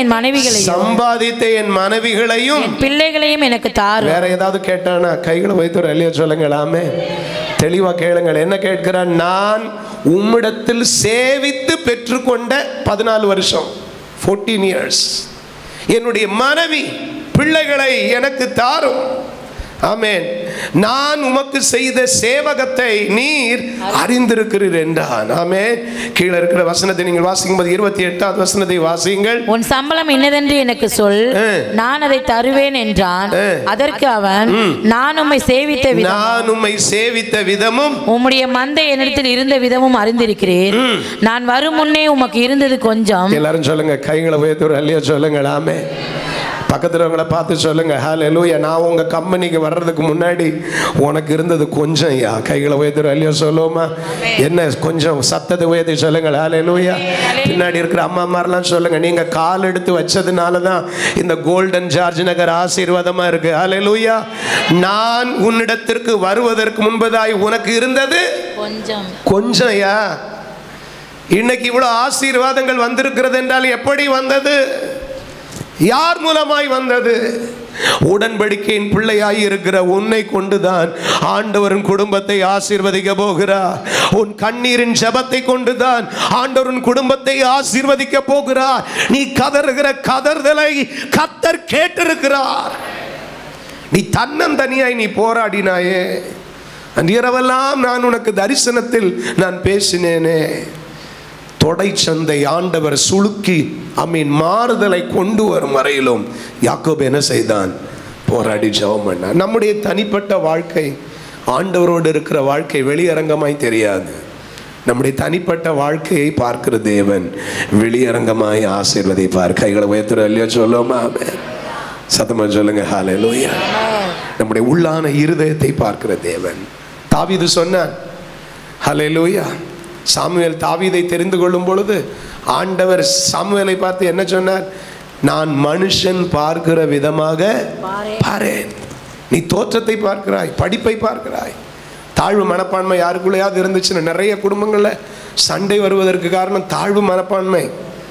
Speaker 4: என் மனைவிகளையும் பிள்ளைகளையும் எனக்கு தாரும்.
Speaker 1: வேற ஏதாவது கேட்டானா? கைகளை வைத்து அல்லையா சொல்லுங்களாமே. தெளிவா கேளுங்கள். என்ன கேட்கிறான்? நான் உம்மிடத்தில் சேவித்து பெற்றுக்கொண்ட 14 வருஷம் 14 years என்னுடைய மனைவி பிள்ளைகளை எனக்கு தாரும். ஆமென். நான் உமக்கு செய்த சேவகத்தை நீர் அறிந்திருக்கிறீர் என்றான். ஆமென். கீழே இருக்கிற வசனத்தை நீங்கள் வாசிக்கும்போது 28வது வசனத்தை வாசியுங்கள்.
Speaker 4: உன் சம்பளம் என்னதென்று எனக்கு சொல், நான் அதை தருவேன் என்றான். அதற்கு அவன், நான் உம்மை சேவித்த விதமும் உம்முடைய மந்தை என்னிடத்தில் இருந்த விதமும் அறிந்திருக்கிறேன். நான் வரும் முன்னே உமக்கு இருந்தது கொஞ்சம்.
Speaker 1: எல்லாரும் சொல்லுங்க, கைகளை உயர்த்து அல்லையா சொல்லுங்க. ஆமென். பக்கத்தில் உங்களை பார்த்து சொல்லுங்க, ஹல்லேலூயா. நான் உங்க கம்பெனிக்கு வர்றதுக்கு முன்னாடி உனக்கு இருந்தது கொஞ்சம். ஐயா, கைகளை உயர்த்து அல்லையா சொல்லுவோமா? என்ன கொஞ்சம்? சத்தத்தை உயர்த்தி சொல்லுங்க, ஹல்லேலூயா. பின்னாடி இருக்கிற அம்மாமாரெல்லாம் சொல்லுங்க, நீங்க கால் எடுத்து வச்சதுனால தான் இந்த கோல்டன் ஜார்ஜ் நகர் ஆசீர்வாதமா இருக்கு. ஹல்லேலூயா. நான் உன்னிடத்திற்கு வருவதற்கு முன்பதாய் உனக்கு இருந்தது கொஞ்சம். ஐயா, இன்னைக்கு இவ்வளவு ஆசீர்வாதங்கள் வந்திருக்கிறது என்றால் எப்படி வந்தது? யார் மூலமாய் வந்தது? உடன்படிக்கையின் பிள்ளையாய் இருக்கிற உன்னை கொண்டுதான் ஆண்டவரின் குடும்பத்தை ஆசீர்வதிக்க போகிறார். உன் கண்ணீரின் ஜெபத்தை கொண்டுதான் ஆண்டவரின் குடும்பத்தை ஆசீர்வதிக்க போகிறார். நீ கதறுகிற கதறுதலை கர்த்தர் கேட்டிருக்கிறார். நீ தன்னந்தனியாய் நீ போராடினாயே, அன்றிரவெல்லாம் நான் உனக்கு தரிசனத்தில் நான் பேசினேனே. தொடை சந்தை ஆண்டவர் சுளுக்கி மாறுதலை கொண்டு வரும் வரையிலும் யாக்கோபு என்ன செய்தான்? போராடி ஜெபம் பண்ணார். நம்முடைய தனிப்பட்ட வாழ்க்கை ஆண்டவரோடு இருக்கிற வாழ்க்கை வெளியரங்கமாய் தெரியாது. நம்முடைய தனிப்பட்ட வாழ்க்கையை பார்க்கிற தேவன் வெளியரங்கமாய் ஆசீர்வதிப்பார். கைகளை உயர்த்துற இல்லையா சொல்லுவோமா? சத்தமா சொல்லுங்க, ஹல்லேலூயா. நம்முடைய உள்ளான இருதயத்தை பார்க்கிற தேவன். தாவீது சொன்னான், ஹல்லேலூயா. சாமுவேல் தாவீதை தெரிந்து கொள்ளும் பொழுது ஆண்டவர் சாமுவேலை பார்த்து என்ன சொன்னார்? நான் மனுஷன் பார்க்கிற விதமாக பாரேன். நீ தோற்றத்தை பார்க்கிறாய், படிப்பை பார்க்கிறாய். தாழ்வு மனப்பான்மை யாருக்குள்ளேயாவது இருந்துச்சுன்னா, நிறைய குடும்பங்களில் சண்டை வருவதற்கு காரணம் தாழ்வு மனப்பான்மை.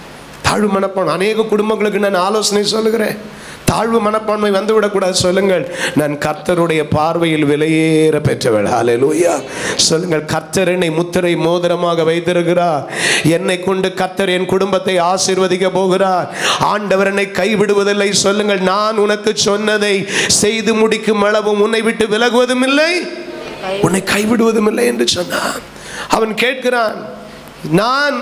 Speaker 1: அநேக குடும்பங்களுக்கு நான் ஆலோசனை சொல்லுகிறேன், தாழ்வு மனப்பான்மை வந்துவிடக்கூடாது. சொல்லுங்கள், நான் கர்த்தருடைய பார்வையில் விலையேற பெற்றவள். ஹல்லேலூயா. சொல்லுங்கள், கர்த்தர் என்னை முத்திரை மோதிரமாக வைத்திருக்கிறார். என்னை கொண்டு கர்த்தர் என் குடும்பத்தை ஆசீர்வதிக்க போகிறார். ஆண்டவர் என்னை கைவிடுவதில்லை. சொல்லுங்கள், நான் உனக்கு சொன்னதை செய்து முடிக்கும் அளவும் உன்னை விட்டு விலகுவதும் இல்லை, உன்னை கைவிடுவதும் இல்லை என்று சொன்னான். அவன் கேட்கிறான், நான்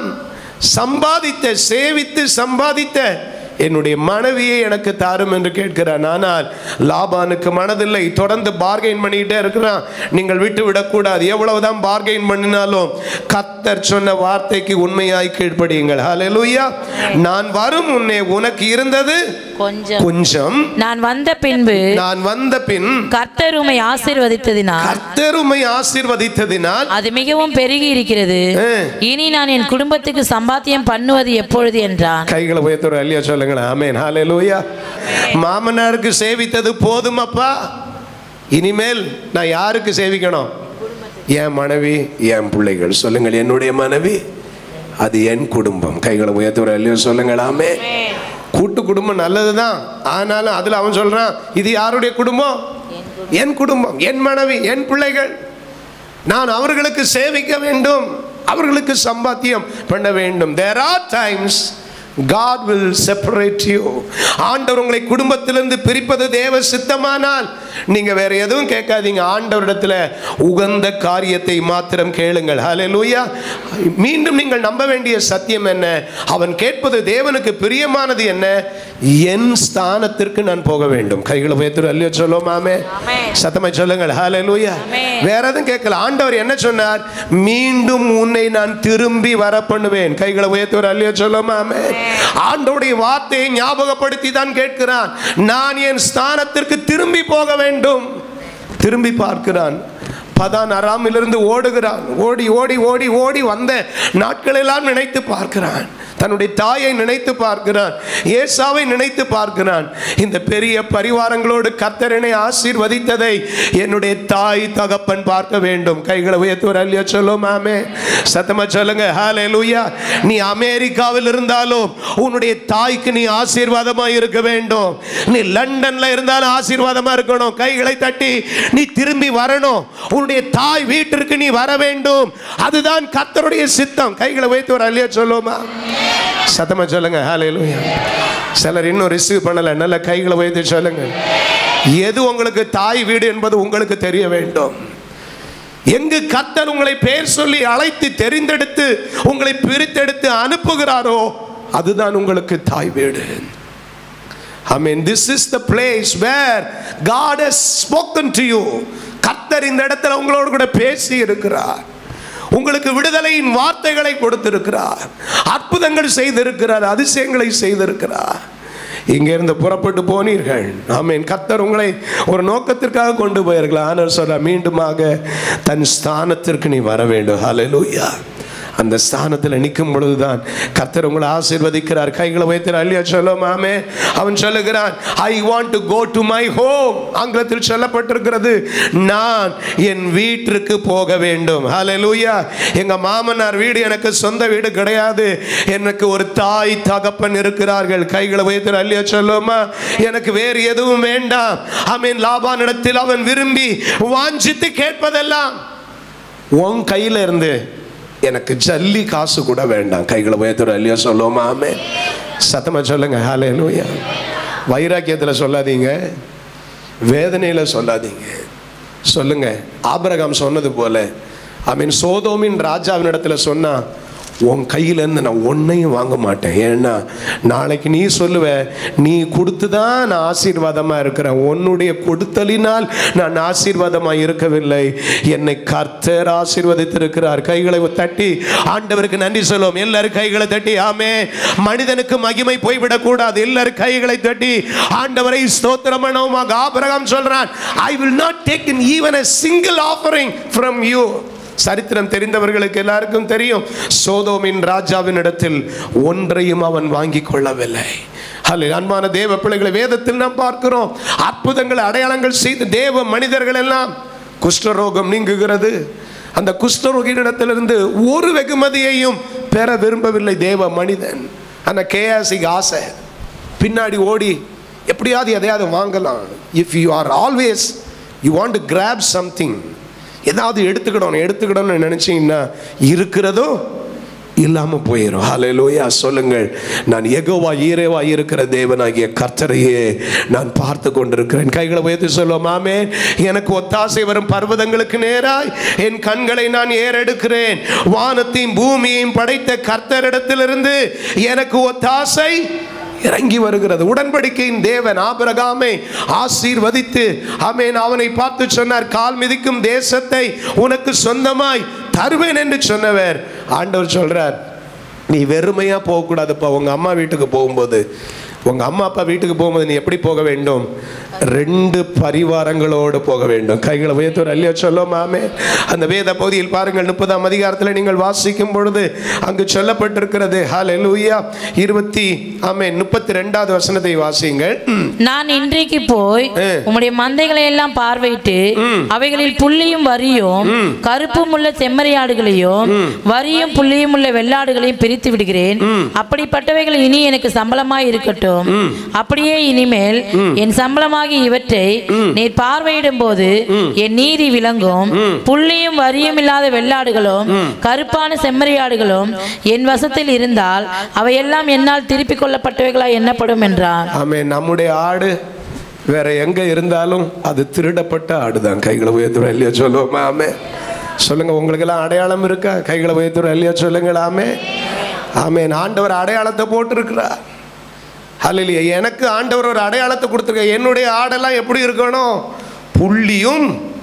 Speaker 1: சேவித்து சம்பாதித்த என்னுடைய மனைவியை எனக்கு தாரும் என்று கேட்கிறான். ஆனால் லாபானுக்கு மனதில்லை. தொடர்ந்து பார்கெயின் பண்ணிக்கிட்டே இருக்கிறான். நீங்கள் விட்டு விடக்கூடாது. எவ்வளவுதான் பார்கெயின் பண்ணினாலும் கர்த்தர் சொன்ன வார்த்தைக்கு உண்மையாய் கீழ்ப்படியுங்கள். ஹல்லேலூயா. நான் வரும் முன்னே உனக்கு இருந்தது கொஞ்சம்
Speaker 4: நான் வந்த பின் கர்த்தர் உம்மை ஆசீர்வதித்ததினால் அது மிகவும் பெருகி இருக்கிறது. இனி நான் என் குடும்பத்துக்கு சம்பாத்தியம் பண்ணுவது எப்பொழுது என்றான்.
Speaker 1: கைகளை உயர்த்துற அல்லையா சொல்லுங்களேன். ஆமென், ஹல்லேலூயா. மாமனாருக்கு சேவித்தது போதும் அப்பா, இனிமேல் நான் யாருக்கு சேவிக்கணும்? என் மனைவி, என் பிள்ளைகள். சொல்லுங்கள், என்னுடைய மனைவி, அது என் குடும்பம். கைகளை உயர்த்துற அல்லையா சொல்லுங்களாமே. கூட்டு குடும்பம் நல்லதுதான், ஆனாலும் அதுல அவன் சொல்றான், இது யாருடைய குடும்பம்? என் குடும்பம், என் மனைவி, என் பிள்ளைகள். நான் அவர்களுக்கு சேவிக்க வேண்டும், அவர்களுக்கு சம்பாத்தியம் பண்ண வேண்டும். There are times God will separate you. ஆண்டவர் உங்களை குடும்பத்திலிருந்து பிரிப்பது தேவ சித்தமானால் நீங்க வேற எதுவும் கேட்காதீங்க, ஆண்டவரிடத்துல உகந்த காரியத்தை மாத்திரம் கேளுங்கள். ஹல்லேலூயா. மீண்டும் நீங்கள் நம்ப வேண்டிய சத்தியம் என்ன? அவன் கேட்பது தேவனுக்கு பிரியமானது என்ன? என் ஸ்தானத்திற்கு நான் போக வேண்டும். கைகளை உயர்த்து அல்லையா சொல்லுவோமாமே, சத்தமா சொல்லுங்கள். ஹல்லேலூயா. வேற எதுவும் கேட்கல. ஆண்டவர் என்ன சொன்னார்? மீண்டும் உன்னை நான் திரும்பி வர பண்ணுவேன். கைகளை உயர்த்து அல்லையா சொல்லுவோமாமே. ஆண்டவருடைய வார்த்தையை ஞாபகப்படுத்தி தான் கேட்கிறான். நான் என் ஸ்தானத்திற்கு திரும்பி போக வேண்டும். திரும்பி பார்க்கிறான். பதான் அராமிலிருந்து ஓடுகிறான். ஓடி ஓடி ஓடி ஓடி வந்த நாட்களெல்லாம் நினைத்து பார்க்கிறான். தன்னுடைய தாயை நினைத்து பார்க்கிறான். ஏசாவை நினைத்து பார்க்கிறான். இந்த பெரிய பரிவாரங்களோடு கர்த்தரனை ஆசீர்வதித்ததை என்னுடைய தாய் தகப்பன் பார்க்க வேண்டும். கைகளை உயர்த்துவர் அல்லையா சொல்லுவோமாமே, சத்தமா சொல்லுங்க. ஹல்லேலூயா. நீ அமெரிக்காவில் இருந்தாலும் உன்னுடைய தாய்க்கு நீ ஆசீர்வாதமா இருக்க வேண்டும். நீ லண்டன்ல இருந்தாலும் ஆசீர்வாதமா இருக்கணும். கைகளை தட்டி நீ திரும்பி வரணும். உன்னுடைய தாய் வீட்டிற்கு நீ வர வேண்டும். அதுதான் கர்த்தருடைய சித்தம். கைகளை உயர்த்துவர் அல்லையா சொல்லுவோமா, சத்தமா சொல்லுங்க. ஹல்லேலூயா. சிலர் இன்னும் ரிசீவ் பண்ணல. நல்ல கைகளை உயர்த்தி சொல்லுங்க. எது உங்களுக்கு தாய் வீடு என்பது உங்களுக்கு தெரிய வேண்டும். எங்கு கர்த்தர் உங்களை பெயர் சொல்லி அழைத்து தெரிந்தெடுத்து உங்களை பிரித்தெடுத்து அனுப்புகிறாரோ அதுதான் உங்களுக்கு தாய் வீடு. I mean, this is the place where God has spoken to you. கர்த்தர் இந்த இடத்துல உங்களோடு கூட பேசி இருக்கிறார். உங்களுக்கு விடுதலையின் வார்த்தைகளை கொடுத்திருக்கிறார். அற்புதங்கள் செய்திருக்கிறார். அதிசயங்களை செய்திருக்கிறார். இங்கிருந்து புறப்பட்டு போனீர்கள். ஆமென். கர்த்தர் உங்களை ஒரு நோக்கத்திற்காக கொண்டு போயிருக்கலாம். ஆனால் சொல்ற மீண்டுமாக தன் ஸ்தானத்திற்கு நீ வர வேண்டும். ஹல்லேலூயா. அந்த ஸ்தானத்தில் நிற்கும் பொழுதுதான் கர்த்தர் உங்களை ஆசீர்வதிக்கிறார். கைகளை வைத்து அல்லையா சொல்லுவோமாமே. அவன் சொல்லுகிறான், I want to go to my home. ஆங்கிலத்தில் சொல்லப்பட்டிருக்கிறது, நான் என் வீட்டிற்கு போக வேண்டும். ஹல்லேலூயா. எங்க மாமனார் வீடு எனக்கு சொந்த வீடு கிடையாது. எனக்கு ஒரு தாய் தகப்பன் இருக்கிறார்கள். கைகளை வைத்து அல்லையா சொல்லுவோமா. எனக்கு வேறு எதுவும் வேண்டாம். ஆமென். லாபானிடத்தில் அவன் விரும்பி வாஞ்சித்து கேட்பதெல்லாம் உன் கையில இருந்து எனக்கு ஜல்லி காசு கூட வேண்டாம். கைகளை உயர்த்துற அல்லையா சொல்லுவோமா. ஆமென். சத்தமா சொல்லுங்க. ஹல்லேலூயா. வைராக்கியத்தில் சொல்லாதீங்க, வேதனையில சொல்லாதீங்க. சொல்லுங்க. ஆபிரகாம் சொன்னது போல, ஆமென், சோதோமின் ராஜாவின் இடத்துல சொன்னா, உன் கையிலேருந்து நான் ஒன்றையும் வாங்க மாட்டேன். ஏன்னா நாளைக்கு நீ சொல்லுவ, நீ கொடுத்து தான் நான் ஆசீர்வாதமாக இருக்கிறேன், உன்னுடைய கொடுத்தலினால் நான் ஆசீர்வாதமாக இருக்கவில்லை, என்னை கர்த்தர் ஆசீர்வதித்திருக்கிறார். கைகளை தட்டி ஆண்டவருக்கு நன்றி சொல்லுவோம். எல்லாரும் கைகளை தட்டி ஆமே. மனிதனுக்கு மகிமை போய்விடக்கூடாது. எல்லாரும் கைகளை தட்டி ஆண்டவரை ஸ்தோத்திரம் பண்ணுவோம். ஆபிரகாம் சொல்றான், I will not take even a single offering from you. சரித்திரம் தெரிந்தவர்களுக்கு எல்லாருக்கும் தெரியும், சோதோமின் ராஜாவின் இடத்தில் ஒன்றையும் அவன் வாங்கி கொள்ளவில்லை. அன்பான தேவ பிள்ளைகளை, வேதத்தில் நாம் பார்க்கிறோம் அற்புதங்கள் அடையாளங்கள் செய்த தேவ மனிதர்கள் எல்லாம் குஷ்டரோகம் நீங்குகிறது. அந்த குஷ்டரோகியிடத்திலிருந்து ஒரு வெகுமதியையும் பெற விரும்பவில்லை தேவ மனிதன். அந்த கேயாசிக்கு ஆசை, பின்னாடி ஓடி எப்படியாவது எதையாவது வாங்கலாம். If you are always you want to grab something, ஏதாவது எடுத்துக்கிடணும்னு நினைச்சீங்கன்னா இருக்கிறதோ இல்லாம போயிடும். ஹல்லேலூயா. சொல்லுங்கள், நான் யெகோவா ஈரேவா இருக்கிற தேவனாகிய கர்த்தரையே நான் பார்த்து கொண்டிருக்கிறேன். கைகளை உயர்த்தி சொல்லுவோம். ஆமென். எனக்கு ஒத்தாசை வரும் பர்வதங்களுக்கு நேராய் என் கண்களை நான் ஏறெடுக்கிறேன். வானத்தையும் பூமியையும் படைத்த கர்த்தரிடத்திலிருந்து எனக்கு ஒத்தாசை இறங்கி வருகிறது. உடன்படிக்கையின் தேவன் ஆபிரகாமை ஆசீர்வதித்து ஆமென் அவனை பார்த்து சொன்னார், கால் மிதிக்கும் தேசத்தை உனக்கு சொந்தமாய் தருவேன் என்று சொன்னவர் ஆண்டவர் சொல்றார், நீ வெறுமையா போகக்கூடாதுப்பா. உங்க அம்மா வீட்டுக்கு போகும்போது உங்க அம்மா அப்பா வீட்டுக்கு போகும்போது நீ எப்படி போக வேண்டும்? 2 பரிவாரங்களோடு போக வேண்டும். கைகளை உயர்த்தோர் அல்லையா சொல்லுமாமே. அந்த வேத பகுதியில் பாருங்கள், 30ஆம் அதிகாரத்தில் நீங்கள் வாசிக்கும் பொழுது அங்கு சொல்லப்பட்டிருக்கிறது. ஹல்லேலூயா. 32வது வசனத்தை வாசியுங்கள்.
Speaker 4: நான் இன்றைக்கு போய் உம்முடைய மந்தைகளை எல்லாம் பார்வையிட்டு அவைகளில் புள்ளியும் வரியும் கருப்பும் உள்ள செம்மறியாடுகளையும் வரியும் புள்ளியும் உள்ள வெள்ளாடுகளையும் பிரித்து விடுகிறேன். அப்படிப்பட்டவைகள் இனி எனக்கு சம்பளமாய் இருக்கட்டும். அப்படியே இனிமேல் என் சம்பளமாகி இவற்றை நீர் பார்வையிடும் போது என் நீதி விளங்கும். புள்ளியும் வரியும் இல்லாத வெள்ளாடுகளும் கருப்பான செம்மறியாடுகளும் என் வசத்தில் இருந்தால் அவையெல்லாம் என்னால் திருப்பிக் கொள்ளப்பட்டவைகளாய் எண்ணப்படும் என்றார்.
Speaker 1: ஆமென். நம்முடைய ஆடு வேற எங்க இருந்தாலும் அது திருடப்பட்ட ஆடுதான். கைகளை உயர்த்துற இல்லையா சொல்லுவோமா? ஆமே. சொல்லுங்க, உங்களுக்கு எல்லாம் அடையாளம் இருக்கா? கைகளை உயர்த்துற இல்லையா சொல்லுங்களாமே. ஆமென். ஆண்டவர் அடையாளத்தை போட்டிருக்கிறார். ஹல்லேலூயா. எனக்கு ஆண்டவர் ஒரு அடையாளத்தை கொடுத்துருக்க. என்னுடைய ஆடெல்லாம் எப்படி இருக்கணும்? புள்ளியும்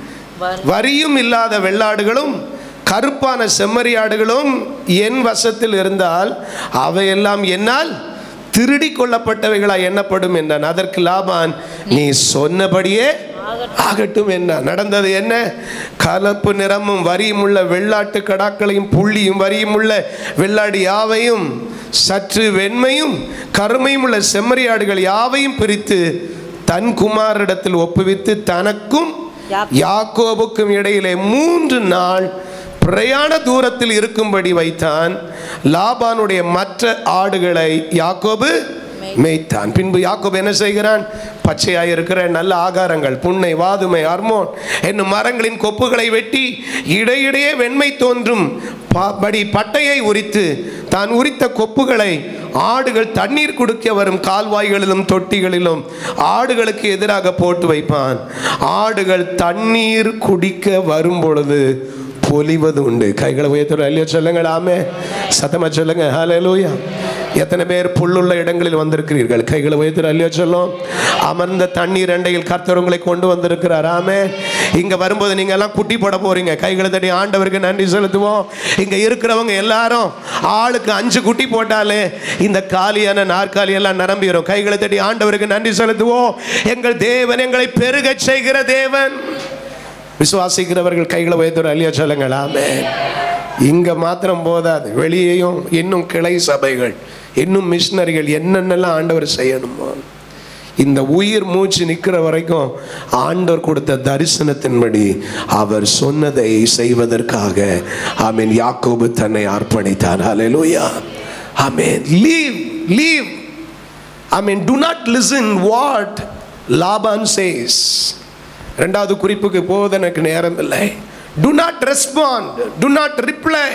Speaker 1: வரியும் இல்லாத வெள்ளாடுகளும் கருப்பான செம்மறியாடுகளும் என் வசத்தில் இருந்தால் அவையெல்லாம் என்னால் திருடி கொள்ளப்பட்டவைகளாய் எண்ணப்படும் என்றான். அதற்கு லாபான், நீ சொன்னபடியே ஆகட்டும் என்ன. நடந்தது என்ன? கலப்பு நிறமும் வரியும் உள்ள வெள்ளாட்டு கடாக்களையும் புள்ளியும் வரியும் உள்ள வெள்ளாடு யாவையும் சற்று வெண்மையும் கருமையும் உள்ள செம்மறியாடுகள் யாவையும் பிரித்து தன் குமாரிடத்தில் ஒப்புவித்து தனக்கும் யாக்கோபுக்கும் இடையிலே 3 நாள் பிரயாண தூரத்தில் இருக்கும்படி வைத்தான். லாபானுடைய மற்ற ஆடுகளை யாக்கோபு மேய்த்தான். பின்பு யாக்கோபு என்ன செய்கிறான்? பச்சையாய் இருக்கிற நல்ல ஆகாரங்கள், புன்னை, வாதுமை, அர்மோன் என்னும் மரங்களின் கொப்புகளை வெட்டி இடையிடையே வெண்மை தோன்றும் பட்டையை உரித்து தான் உரித்த கொப்புகளை ஆடுகள் தண்ணீர் குடிக்க வரும் கால்வாய்களிலும் தொட்டிகளிலும் ஆடுகளுக்கு எதிராக போட்டு வைப்பான். ஆடுகள் தண்ணீர் குடிக்க வரும் பொழுது பொலிவது உண்டு. கைகளை உயர்த்துற அல்லையா சொல்லுங்களாமே. சத்தமா சொல்லுங்க. ஹல்லேலூயா. எத்தனை பேர் புல்லுள்ள இடங்களில் வந்திருக்கிறீர்கள்? கைகளை உயர்த்துற அல்லையா சொல்லும். அமர்ந்த தண்ணீர் அண்டையில் கர்த்தர் உங்களை கொண்டு வந்திருக்கிறார். ஆமே. இங்க வரும்போது நீங்க எல்லாம் குட்டி போட போறீங்க. கைகளை தட்டி ஆண்டவருக்கு நன்றி செலுத்துவோம். இங்க இருக்கிறவங்க எல்லாரும் ஆளுக்கு 5 குட்டி போட்டாலே இந்த காலியான நாற்காலி எல்லாம் நிரம்பிடும். கைகளை தட்டி ஆண்டவருக்கு நன்றி செலுத்துவோம். எங்கள் தேவன் எங்களை பெருக செய்கிற தேவன். விசுவாசிக்கிறவர்கள் கைகளை உயர்த்துற அல்லையா சொல்லுங்கள். ஆமே. இங்க மாத்திரம் போதாது, வெளியேயும் இன்னும் கிளை சபைகள், இன்னும் மிஷனரிகள் என்னென்னலாம் ஆண்டவர் செய்யணுமோ. இந்த உயிர் மூச்சு நிற்கிற வரைக்கும் ஆண்டவர் கொடுத்த தரிசனத்தின்படி அவர் சொன்னதை செய்வதற்காக ஆமென் யாக்கோபு தன்னை அர்ப்பணித்தார். Hallelujah. Amen. Leave. Amen. do not listen what Laban says. 2வது குறிப்புக்கு போவது எனக்கு நேரம் இல்லை. do not respond, do not reply.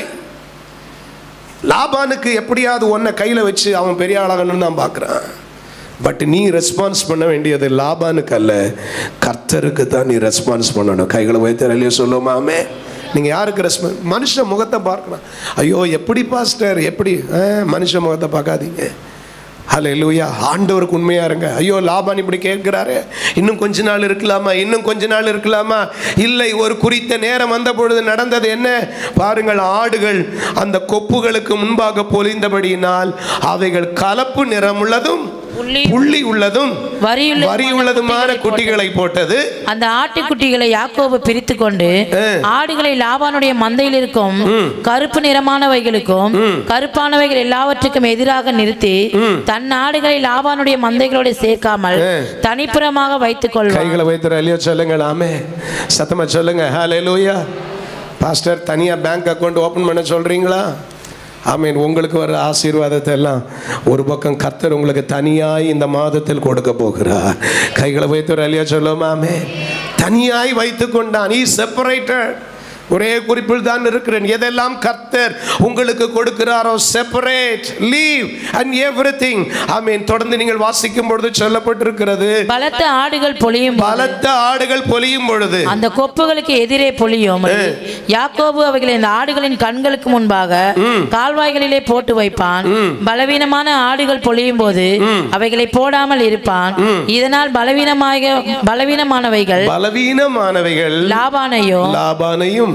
Speaker 1: லாபானுக்கு எப்படியாவது ஒன்றை கையில் வச்சு அவன் பெரிய ஆளாகணும்னு தான் பார்க்குறான். பட் நீ ரெஸ்பான்ஸ் பண்ண வேண்டியது லாபானுக்கு அல்ல, கர்த்தருக்கு தான் நீ ரெஸ்பான்ஸ் பண்ணணும். கைகளை வைத்து இல்லையோ சொல்லுமாமே. நீங்கள் யாருக்கு ரெஸ்பான்ஸ்? மனுஷ முகத்தை பார்க்கலாம். ஐயோ எப்படி பாஸ்டர் எப்படி? மனுஷ முகத்தை பார்க்காதீங்க. ஹல்லேலூயா. ஆண்டவருக்கு உண்மையா இருங்க. ஐயோ லாபான் இப்படி கேட்கிறாரு, இன்னும் கொஞ்ச நாள் இருக்கலாமா, இன்னும் கொஞ்ச நாள் இருக்கலாமா? இல்லை, ஒரு குறித்த நேரம் வந்த பொழுது நடந்தது என்ன பாருங்கள். ஆடுகள் அந்த கொப்புகளுக்கு முன்பாக பொலிந்தபடியினால் அவைகள் கலப்பு நிறமுள்ளதும் புள்ளி உள்ளதும் வரி உள்ளதுமான குட்டிகளை போட்டது.
Speaker 4: அந்த ஆட்டுக்குட்டிகளை யாக்கோபு பிரித்து கொண்டு ஆடுகளை லாபானுடைய மந்தையில் இருக்கும் கருப்பு நிறமானவைகளுக்கும் கருப்பானவைகள் எல்லாவற்றுக்கும் எதிராக நிறுத்தி தன் ஆடுகளை லாபானுடைய மந்தைகளோடு சேர்க்காமல் தனிப்புறமாக வைத்துக் கொள்வார்.
Speaker 1: கைகளை வைத்து அல்லையோ சொல்லுங்கள். ஆமே. சத்தமா சொல்லுங்க. ஹல்லேலூயா. பாஸ்டர், தனியா பேங்க் அக்கௌண்ட் ஓபன் பண்ண சொல்றீங்களா? ஆமீன். உங்களுக்கு வர ஆசீர்வாதத்தை எல்லாம் ஒரு பக்கம் கர்த்தர் உங்களுக்கு தனியாய் இந்த மாதத்தில் கொடுக்க போகிறார். கைகளை வைத்து அல்லையா சொல்லுவோம். ஆமென். தனியாய் வைத்து கொண்டான். he separated. ஒரே குறிப்பில் தான் இருக்கிறேன். எதெல்லாம் கர்த்தர் உங்களுக்கு கொடுக்கிறாரோ separate, leave and everything. Amen. தொடர்ந்து நீங்கள் வாசிக்கும் பொழுது சொல்லப்பட்டிருக்கிறது, பலத்த ஆடுகள் பொழியும் பொழுது
Speaker 4: அந்த கொப்புகளுக்கு எதிரே பொழியும். யாக்கோபு அவைகளை இந்த ஆடுகளின் கண்களுக்கு முன்பாக கால்வாய்களிலே போட்டு வைப்பான். பலவீனமான ஆடுகள் பொழியும் போது அவைகளை போடாமல் இருப்பான். இதனால் பலவீனமானவைகள்
Speaker 1: லாபானையும்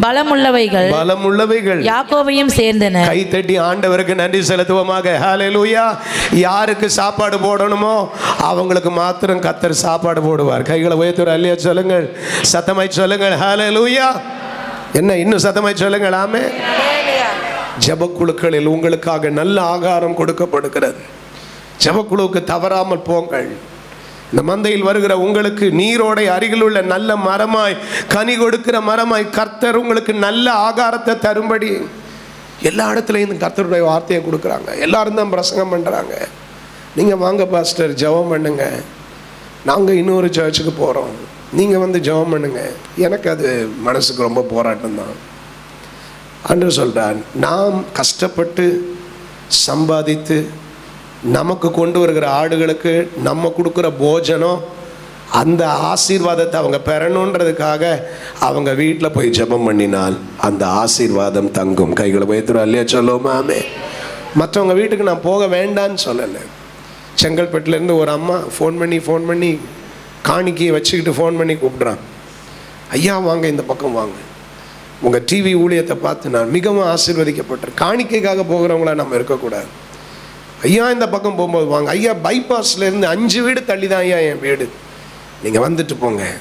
Speaker 4: பலமுள்ளவைகள் யாக்கோபையும் சேர்ந்தன.
Speaker 1: கை தட்டி ஆண்டவருக்கு நன்றி செலுத்துவோமாக. ஹல்லேலூயா. யாருக்கு சாப்பாடு போடணுமோ அவங்களுக்கு மாத்திரம் கர்த்தர் சாப்பாடு போடுவார். கைகளை உயர்த்தி அல்லையா சொல்லுங்கள், சத்தமாய் சொல்லுங்கள். ஹல்லேலூயா. என்ன இன்னும் சத்தமாய் சொல்லுங்கள். ஆமென். ஜெபக்குழுக்களில் உங்களுக்காக நல்ல ஆகாரம் கொடுக்கப்படுகிறது. ஜெபக்குழுவுக்கு தவறாமல் போங்கள். இந்த மந்தையில் வருகிற உங்களுக்கு நீரோடை அருகில் உள்ள நல்ல மரமாய், கனி கொடுக்கிற மரமாய் கர்த்தர் உங்களுக்கு நல்ல ஆகாரத்தை தரும்படி எல்லா இடத்துலையும் இந்த கர்த்தருடைய வார்த்தையை கொடுக்குறாங்க. எல்லாரும் தான் பிரசங்கம் பண்ணுறாங்க. நீங்கள் வாங்க பாஸ்டர் ஜெபம் பண்ணுங்க, நாங்கள் இன்னொரு சர்ச்சுக்கு போகிறோம், நீங்கள் வந்து ஜெபம் பண்ணுங்க. எனக்கு அது மனசுக்கு ரொம்ப போராட்டம் தான். ஆண்டவர் சொல்கிறார், நாம் கஷ்டப்பட்டு சம்பாதித்து நமக்கு கொண்டு வருகிற ஆடுகளுக்கு நம்ம கொடுக்குற போஜனம், அந்த ஆசீர்வாதத்தை அவங்க பெறணுன்றதுக்காக அவங்க வீட்டில் போய் ஜெபம் பண்ணினால் அந்த ஆசீர்வாதம் தங்கும். கைகளை உயர்த்துறோம் இல்லையா சொல்லுவோமாமே. மற்றவங்க வீட்டுக்கு நான் போக வேண்டான்னு சொல்லலை. செங்கல்பட்டுலேருந்து ஒரு அம்மா ஃபோன் பண்ணி காணிக்கையை வச்சுக்கிட்டு ஃபோன் பண்ணி கூப்பிட்றான். ஐயா வாங்க, இந்த பக்கம் வாங்க, உங்கள் டிவி ஊழியத்தை பார்த்து நான் மிகவும் ஆசீர்வதிக்கப்பட்டேன். காணிக்கைக்காக போகிறவங்களா நம்ம இருக்கக்கூடாது. ஐயா இந்த பக்கம் போகும்போது வாங்க, ஐயா பைபாஸ்லேருந்து 5 வீடு தள்ளி தான் ஐயா என் வீடு, நீங்கள் வந்துட்டு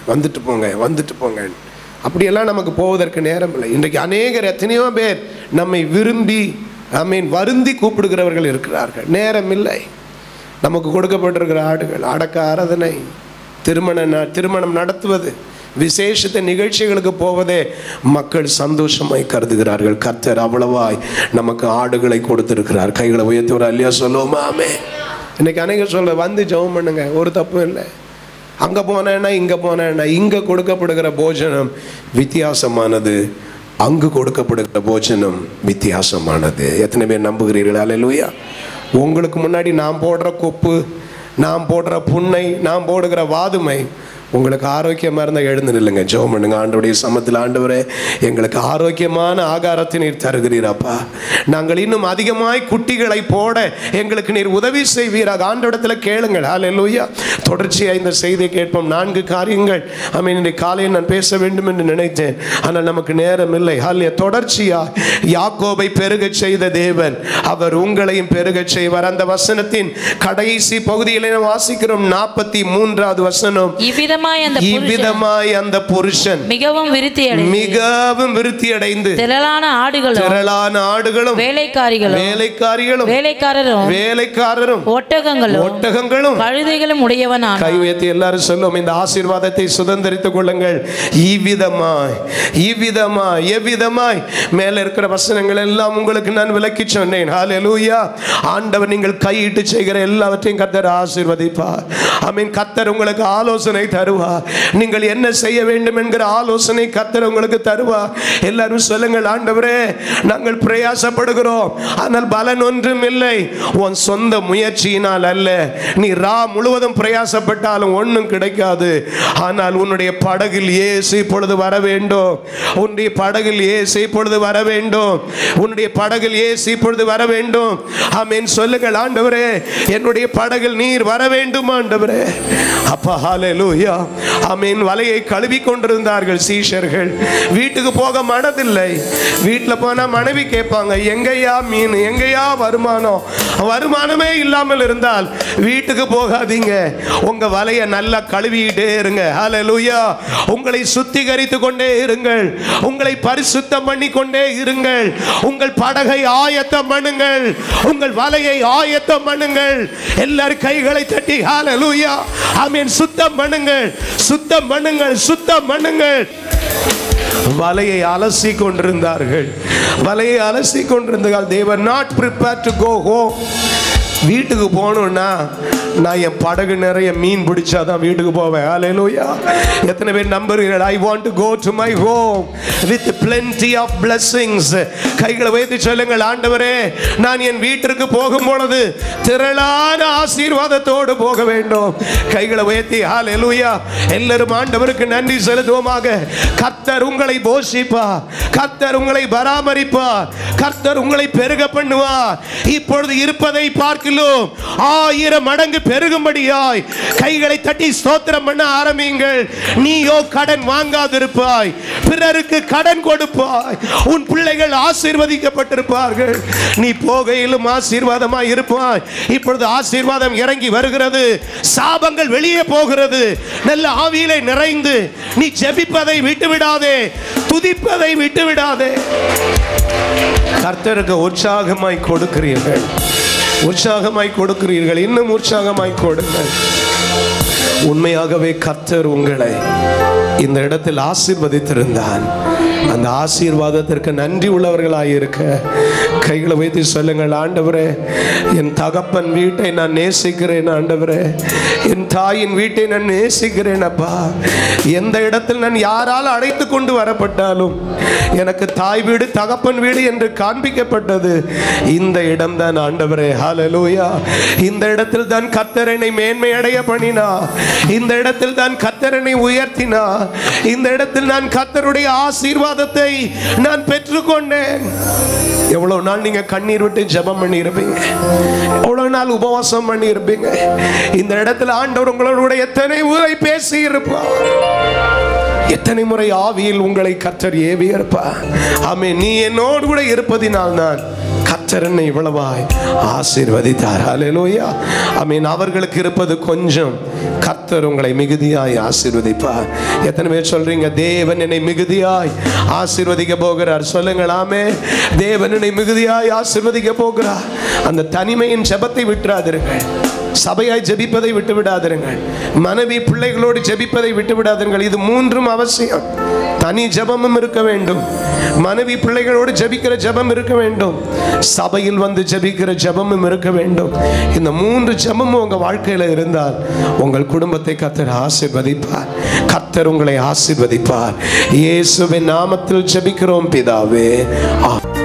Speaker 1: போங்க. அப்படியெல்லாம் நமக்கு போவதற்கு நேரம் இல்லை. இன்றைக்கு அநேகர், எத்தனையோ பேர் நம்மை விரும்பி வருந்தி கூப்பிடுகிறவர்கள் இருக்கிறார்கள். நேரம் இல்லை. நமக்கு கொடுக்கப்பட்டிருக்கிற ஆடுகள், அடக்க ஆராதனை, திருமணம் நடத்துவது, விசேஷத்த நிகழ்ச்சிகளுக்கு போவதே மக்கள் சந்தோஷமாய் கருதுகிறார்கள். கர்த்தர் அவ்வளவாய் நமக்கு ஆடுகளை கொடுத்திருக்கிறார். கைகளை உயர்த்துவார் இல்லையா சொல்லுவோமாமே. இன்னைக்கு அநேகர் சொல்ல வந்து ஜெபம் பண்ணுங்க, ஒரு தப்பும் இல்லை. அங்கே போனேன்னா இங்கே போனேன்னா, இங்கே கொடுக்கப்படுகிற போஜனம் வித்தியாசமானது, அங்கு கொடுக்கப்படுகிற போஜனம் வித்தியாசமானது. எத்தனை பேர் நம்புகிறீர்கள்? அல்லேலூயா. உங்களுக்கு முன்னாடி நான் போடுற கொப்பு, நான் போடுற புண்ணை, நான் போடுகிற வாதுமை உங்களுக்கு ஆரோக்கியமாக இருந்தால் எழுந்து நில்லுங்க, ஜெபம் பண்ணுங்க. ஆண்டவருடைய சமத்தில், ஆண்டவரே எங்களுக்கு ஆரோக்கியமான ஆகாரத்தை நீர் தருகிறீரப்பா, நாங்கள் இன்னும் அதிகமாய் குட்டிகளை போட எங்களுக்கு நீர் உதவி செய்வீராக. ஆண்டவரிடத்தில் கேளுங்கள். ஹல்லேலூயா. தொடர்ச்சியாக இந்த செய்தியை கேட்போம். 4 காரியங்கள் இன்றைக்கு காலையில் நான் பேச வேண்டும் என்று நினைத்தேன், ஆனால் நமக்கு நேரம் இல்லை. ஹல்லேலூயா. தொடர்ச்சியாக யாக்கோபை பெருகச் செய்த தேவன் அவர் உங்களையும் பெருகச் செய்வார். அந்த வசனத்தின் கடைசி பகுதியில் வாசிக்கிறோம், 43வது வசனம். இவ்விதமாய் அந்த புருஷன் மிகவும் விருத்தி அடைந்து திரளான ஆடுகளும் வேலைக்காரரும் ஒட்டகங்களும் கழுதைகளும் உடையவனானான். கை உயர்த்தி எல்லாரும் சொல்லுவோம், இந்த ஆசீர்வாதத்தை சுதந்தரித்துக் கொள்ளுங்கள். எவ்விதமாய் மேல இருக்கிற வசனங்கள் எல்லாம் உங்களுக்கு நான் விளக்கி சொன்னேன். ஹல்லேலூயா. ஆண்டவர் நீங்கள் கையிட்டு செய்கிற எல்லாவற்றையும் கர்த்தர் ஆசீர்வதிப்பார். ஆமென். கர்த்தர் உங்களுக்கு ஆலோசனை தருவார். நீங்கள் என்ன செய்ய வேண்டும் என்கிற ஆலோசனை கர்த்தர் உங்களுக்கு தருவார். எல்லாரும் சொல்லுங்கள், ஆண்டவரே நாங்கள் பிரயாசப்படுகிறோம், ஆனால் பலன் ஒன்றும் இல்லை. உன் சொந்த முயற்சியினால் அல்ல, நீ முழுவதும் பிரயாசப்பட்டாலும் ஒன்றும் கிடைக்காது. ஆனால் உன்னுடைய படகில் இயேசு இப்பொழுது வர வேண்டும். உன்னுடைய படகில் இயேசு இப்பொழுது வர வேண்டும். உன்னுடைய படகில் இயேசு இப்பொழுது வர வேண்டும். ஆமென். சொல்லுங்கள், ஆண்டவரே என்னுடைய படகில் நீர் வர வேண்டும் ஆண்டவரே. அப்பா ஹல்லேலூயா. ஆமென். வலையை கழுவி கொண்டிருந்தார்கள் சீஷர்கள். வீட்டுக்கு போக மனதில்லை. வீட்டில் போனா மனைவி கேட்பாங்க, எங்கேயா மீன், எங்கேயா வருமானமே இல்லாமல் இருந்தால் வீட்டுக்கு போகாதீங்க. உங்க வலையை நல்லா கழுவிட்டே இருங்க. ஹல்லேலூயா. உங்களை சுத்திகரித்து கொண்டே இருங்கள். உங்களை பரிசுத்தம் பண்ணி கொண்டே இருங்கள். உங்கள் படகை ஆயத்தம் பண்ணுங்கள். உங்கள் வலையை ஆயத்தம் பண்ணுங்கள். எல்லாரும் கைகளை தட்டி ஹல்லேலூயா. ஆமென். சுத்தம் பண்ணுங்கள். வலையை அலசி கொண்டிருந்தார்கள். they were not prepared to go home. வீட்டுக்கு போகணும்னா நான் என் படகு நிறைய மீன் பிடிச்சாதான் வீட்டுக்கு போவேன். ஹல்லேலூயா. எத்தனை பேர் நம்புறீர்கள்? I want to go to my home with plenty of blessings. கைகளை வைத்து சொல்லுங்கள், ஆண்டவரே நான் என் வீட்டிற்கு போகும் பொழுது திரளான ஆசீர்வாதத்தோடு போக வேண்டும். கைகளை வைத்து ஹல்லேலூயா. எல்லாரும் ஆண்டவருக்கு நன்றி செலுத்துவோமாக. கர்த்தர் உங்களை போஷிப்பார். கர்த்தர் உங்களை பராமரிப்பார். கர்த்தர் உங்களை பெருக பண்ணுவார். இப்பொழுது இருப்பதை பார்க்க பார்க்கிலும் 1000 மடங்கு பெருகும்படியாய் கைகளை தட்டி ஸ்தோத்திரம் பண்ண ஆரம்பியுங்கள். நீயோ கடன் வாங்காதிருப்பாய், பிறருக்கு கடன் கொடுப்பாய், உன் பிள்ளைகள் ஆசீர்வதிக்கப்பட்டிருப்பார்கள். நீ போகையிலும் ஆசீர்வாதமாய் இருப்பாய். இப்பொழுது ஆசீர்வாதம் இறங்கி வருகிறது, சாபங்கள் வெளியே போகிறது. நல்ல ஆவியிலே நிறைந்து நீ ஜெபிப்பதை விட்டுவிடாதே, துதிப்பதை விட்டுவிடாதே. கர்த்தருக்கு உற்சாகமாய் கொடுக்கிறீர்கள், உற்சாகமாய் கொடுக்கிறீர்கள், இன்னும் உற்சாகமாய் கொடுங்கள். உண்மையாகவே கர்த்தர் உங்களை இந்த இடத்தில் ஆசீர்வதித்திருந்தான். அந்த ஆசீர்வாதத்திற்கு நன்றி உள்ளவர்களாயிருக்க கைகளை வைத்து சொல்லுங்கள். ஆண்டவரே, என் தகப்பன் வீட்டை நான் நேசிக்கிறேன். ஆண்டவரே, என் தாயின் வீட்டை நான் நேசிக்கிறேன். அப்பா, எந்த இடத்தில் நான் யாரால் அழைத்து கொண்டு வரப்பட்டாலும் எனக்கு தாய் வீடு தகப்பன் வீடு என்று காண்பிக்கப்பட்டது இந்த இடம்தான். ஆண்டவரே, ஹல்லேலூயா. இந்த இடத்தில் தான் கர்த்தர் என்னை மேன்மை அடைய பண்ணினா, இந்த இடத்தில் தான் கர்த்தர் என்னை உயர்த்தினா, இந்த இடத்தில் நான் கர்த்தருடைய ஆசீர்வாதத்தை நான் பெற்றுக்கொண்டேன். எவ்வளவு நாள் நீங்க கண்ணீர் விட்டு ஜெபம் பண்ணி இருப்பீங்க, எவ்வளவு நாள் உபவாசம் பண்ணி இருப்பீங்க. இந்த இடத்துல ஆண்டவர் உங்களோட எத்தனை முறை பேசி இருப்பார், எத்தனை முறை ஆவியில் உங்களை கர்த்தர் ஏவி இருப்பார். ஆமென். நீ என்னோடு கூட இருப்பதினால் நான் கர்த்தர் என்னை இவ்வளவாய் ஆசீர்வதித்தார். ஹல்லேலூயா. ஆமென். அவர்களுக்கு இருப்பது கொஞ்சம், கர்த்தர் உங்களை மிகுதியாய் ஆசீர்வதிப்பார். எத்தனை பேர் சொல்றீங்க, தேவன் என்னை மிகுதியாய் ஆசீர்வதிக்க போகிறார்? சொல்லுங்கள். ஆமென். தேவன் என்னை மிகுதியாய் ஆசீர்வதிக்க போகிறார். அந்த தனிமையின் ஜெபத்தை விட்டுறாதிருங்கள், சபையாய் ஜெபிப்பதை விட்டு விடாதிருங்கள், மனைவி பிள்ளைகளோடு ஜெபிப்பதை விட்டு விடாதிருங்கள். இது மூன்றும் அவசியம். தனி ஜெபமும் இருக்க வேண்டும், மனைவி பிள்ளைகளோடு ஜெபிக்கிற ஜெபம் இருக்க வேண்டும், சபையில் வந்து ஜெபிக்கிற ஜெபமும் இருக்க வேண்டும். இந்த 3 ஜெபமும் உங்க வாழ்க்கையில இருந்தால் உங்கள் குடும்பத்தை கர்த்தர் ஆசீர்வதிப்பார். கர்த்தர் உங்களை ஆசீர்வதிப்பார். இயேசுவின் நாமத்தில் ஜெபிக்கிறோம் பிதாவே.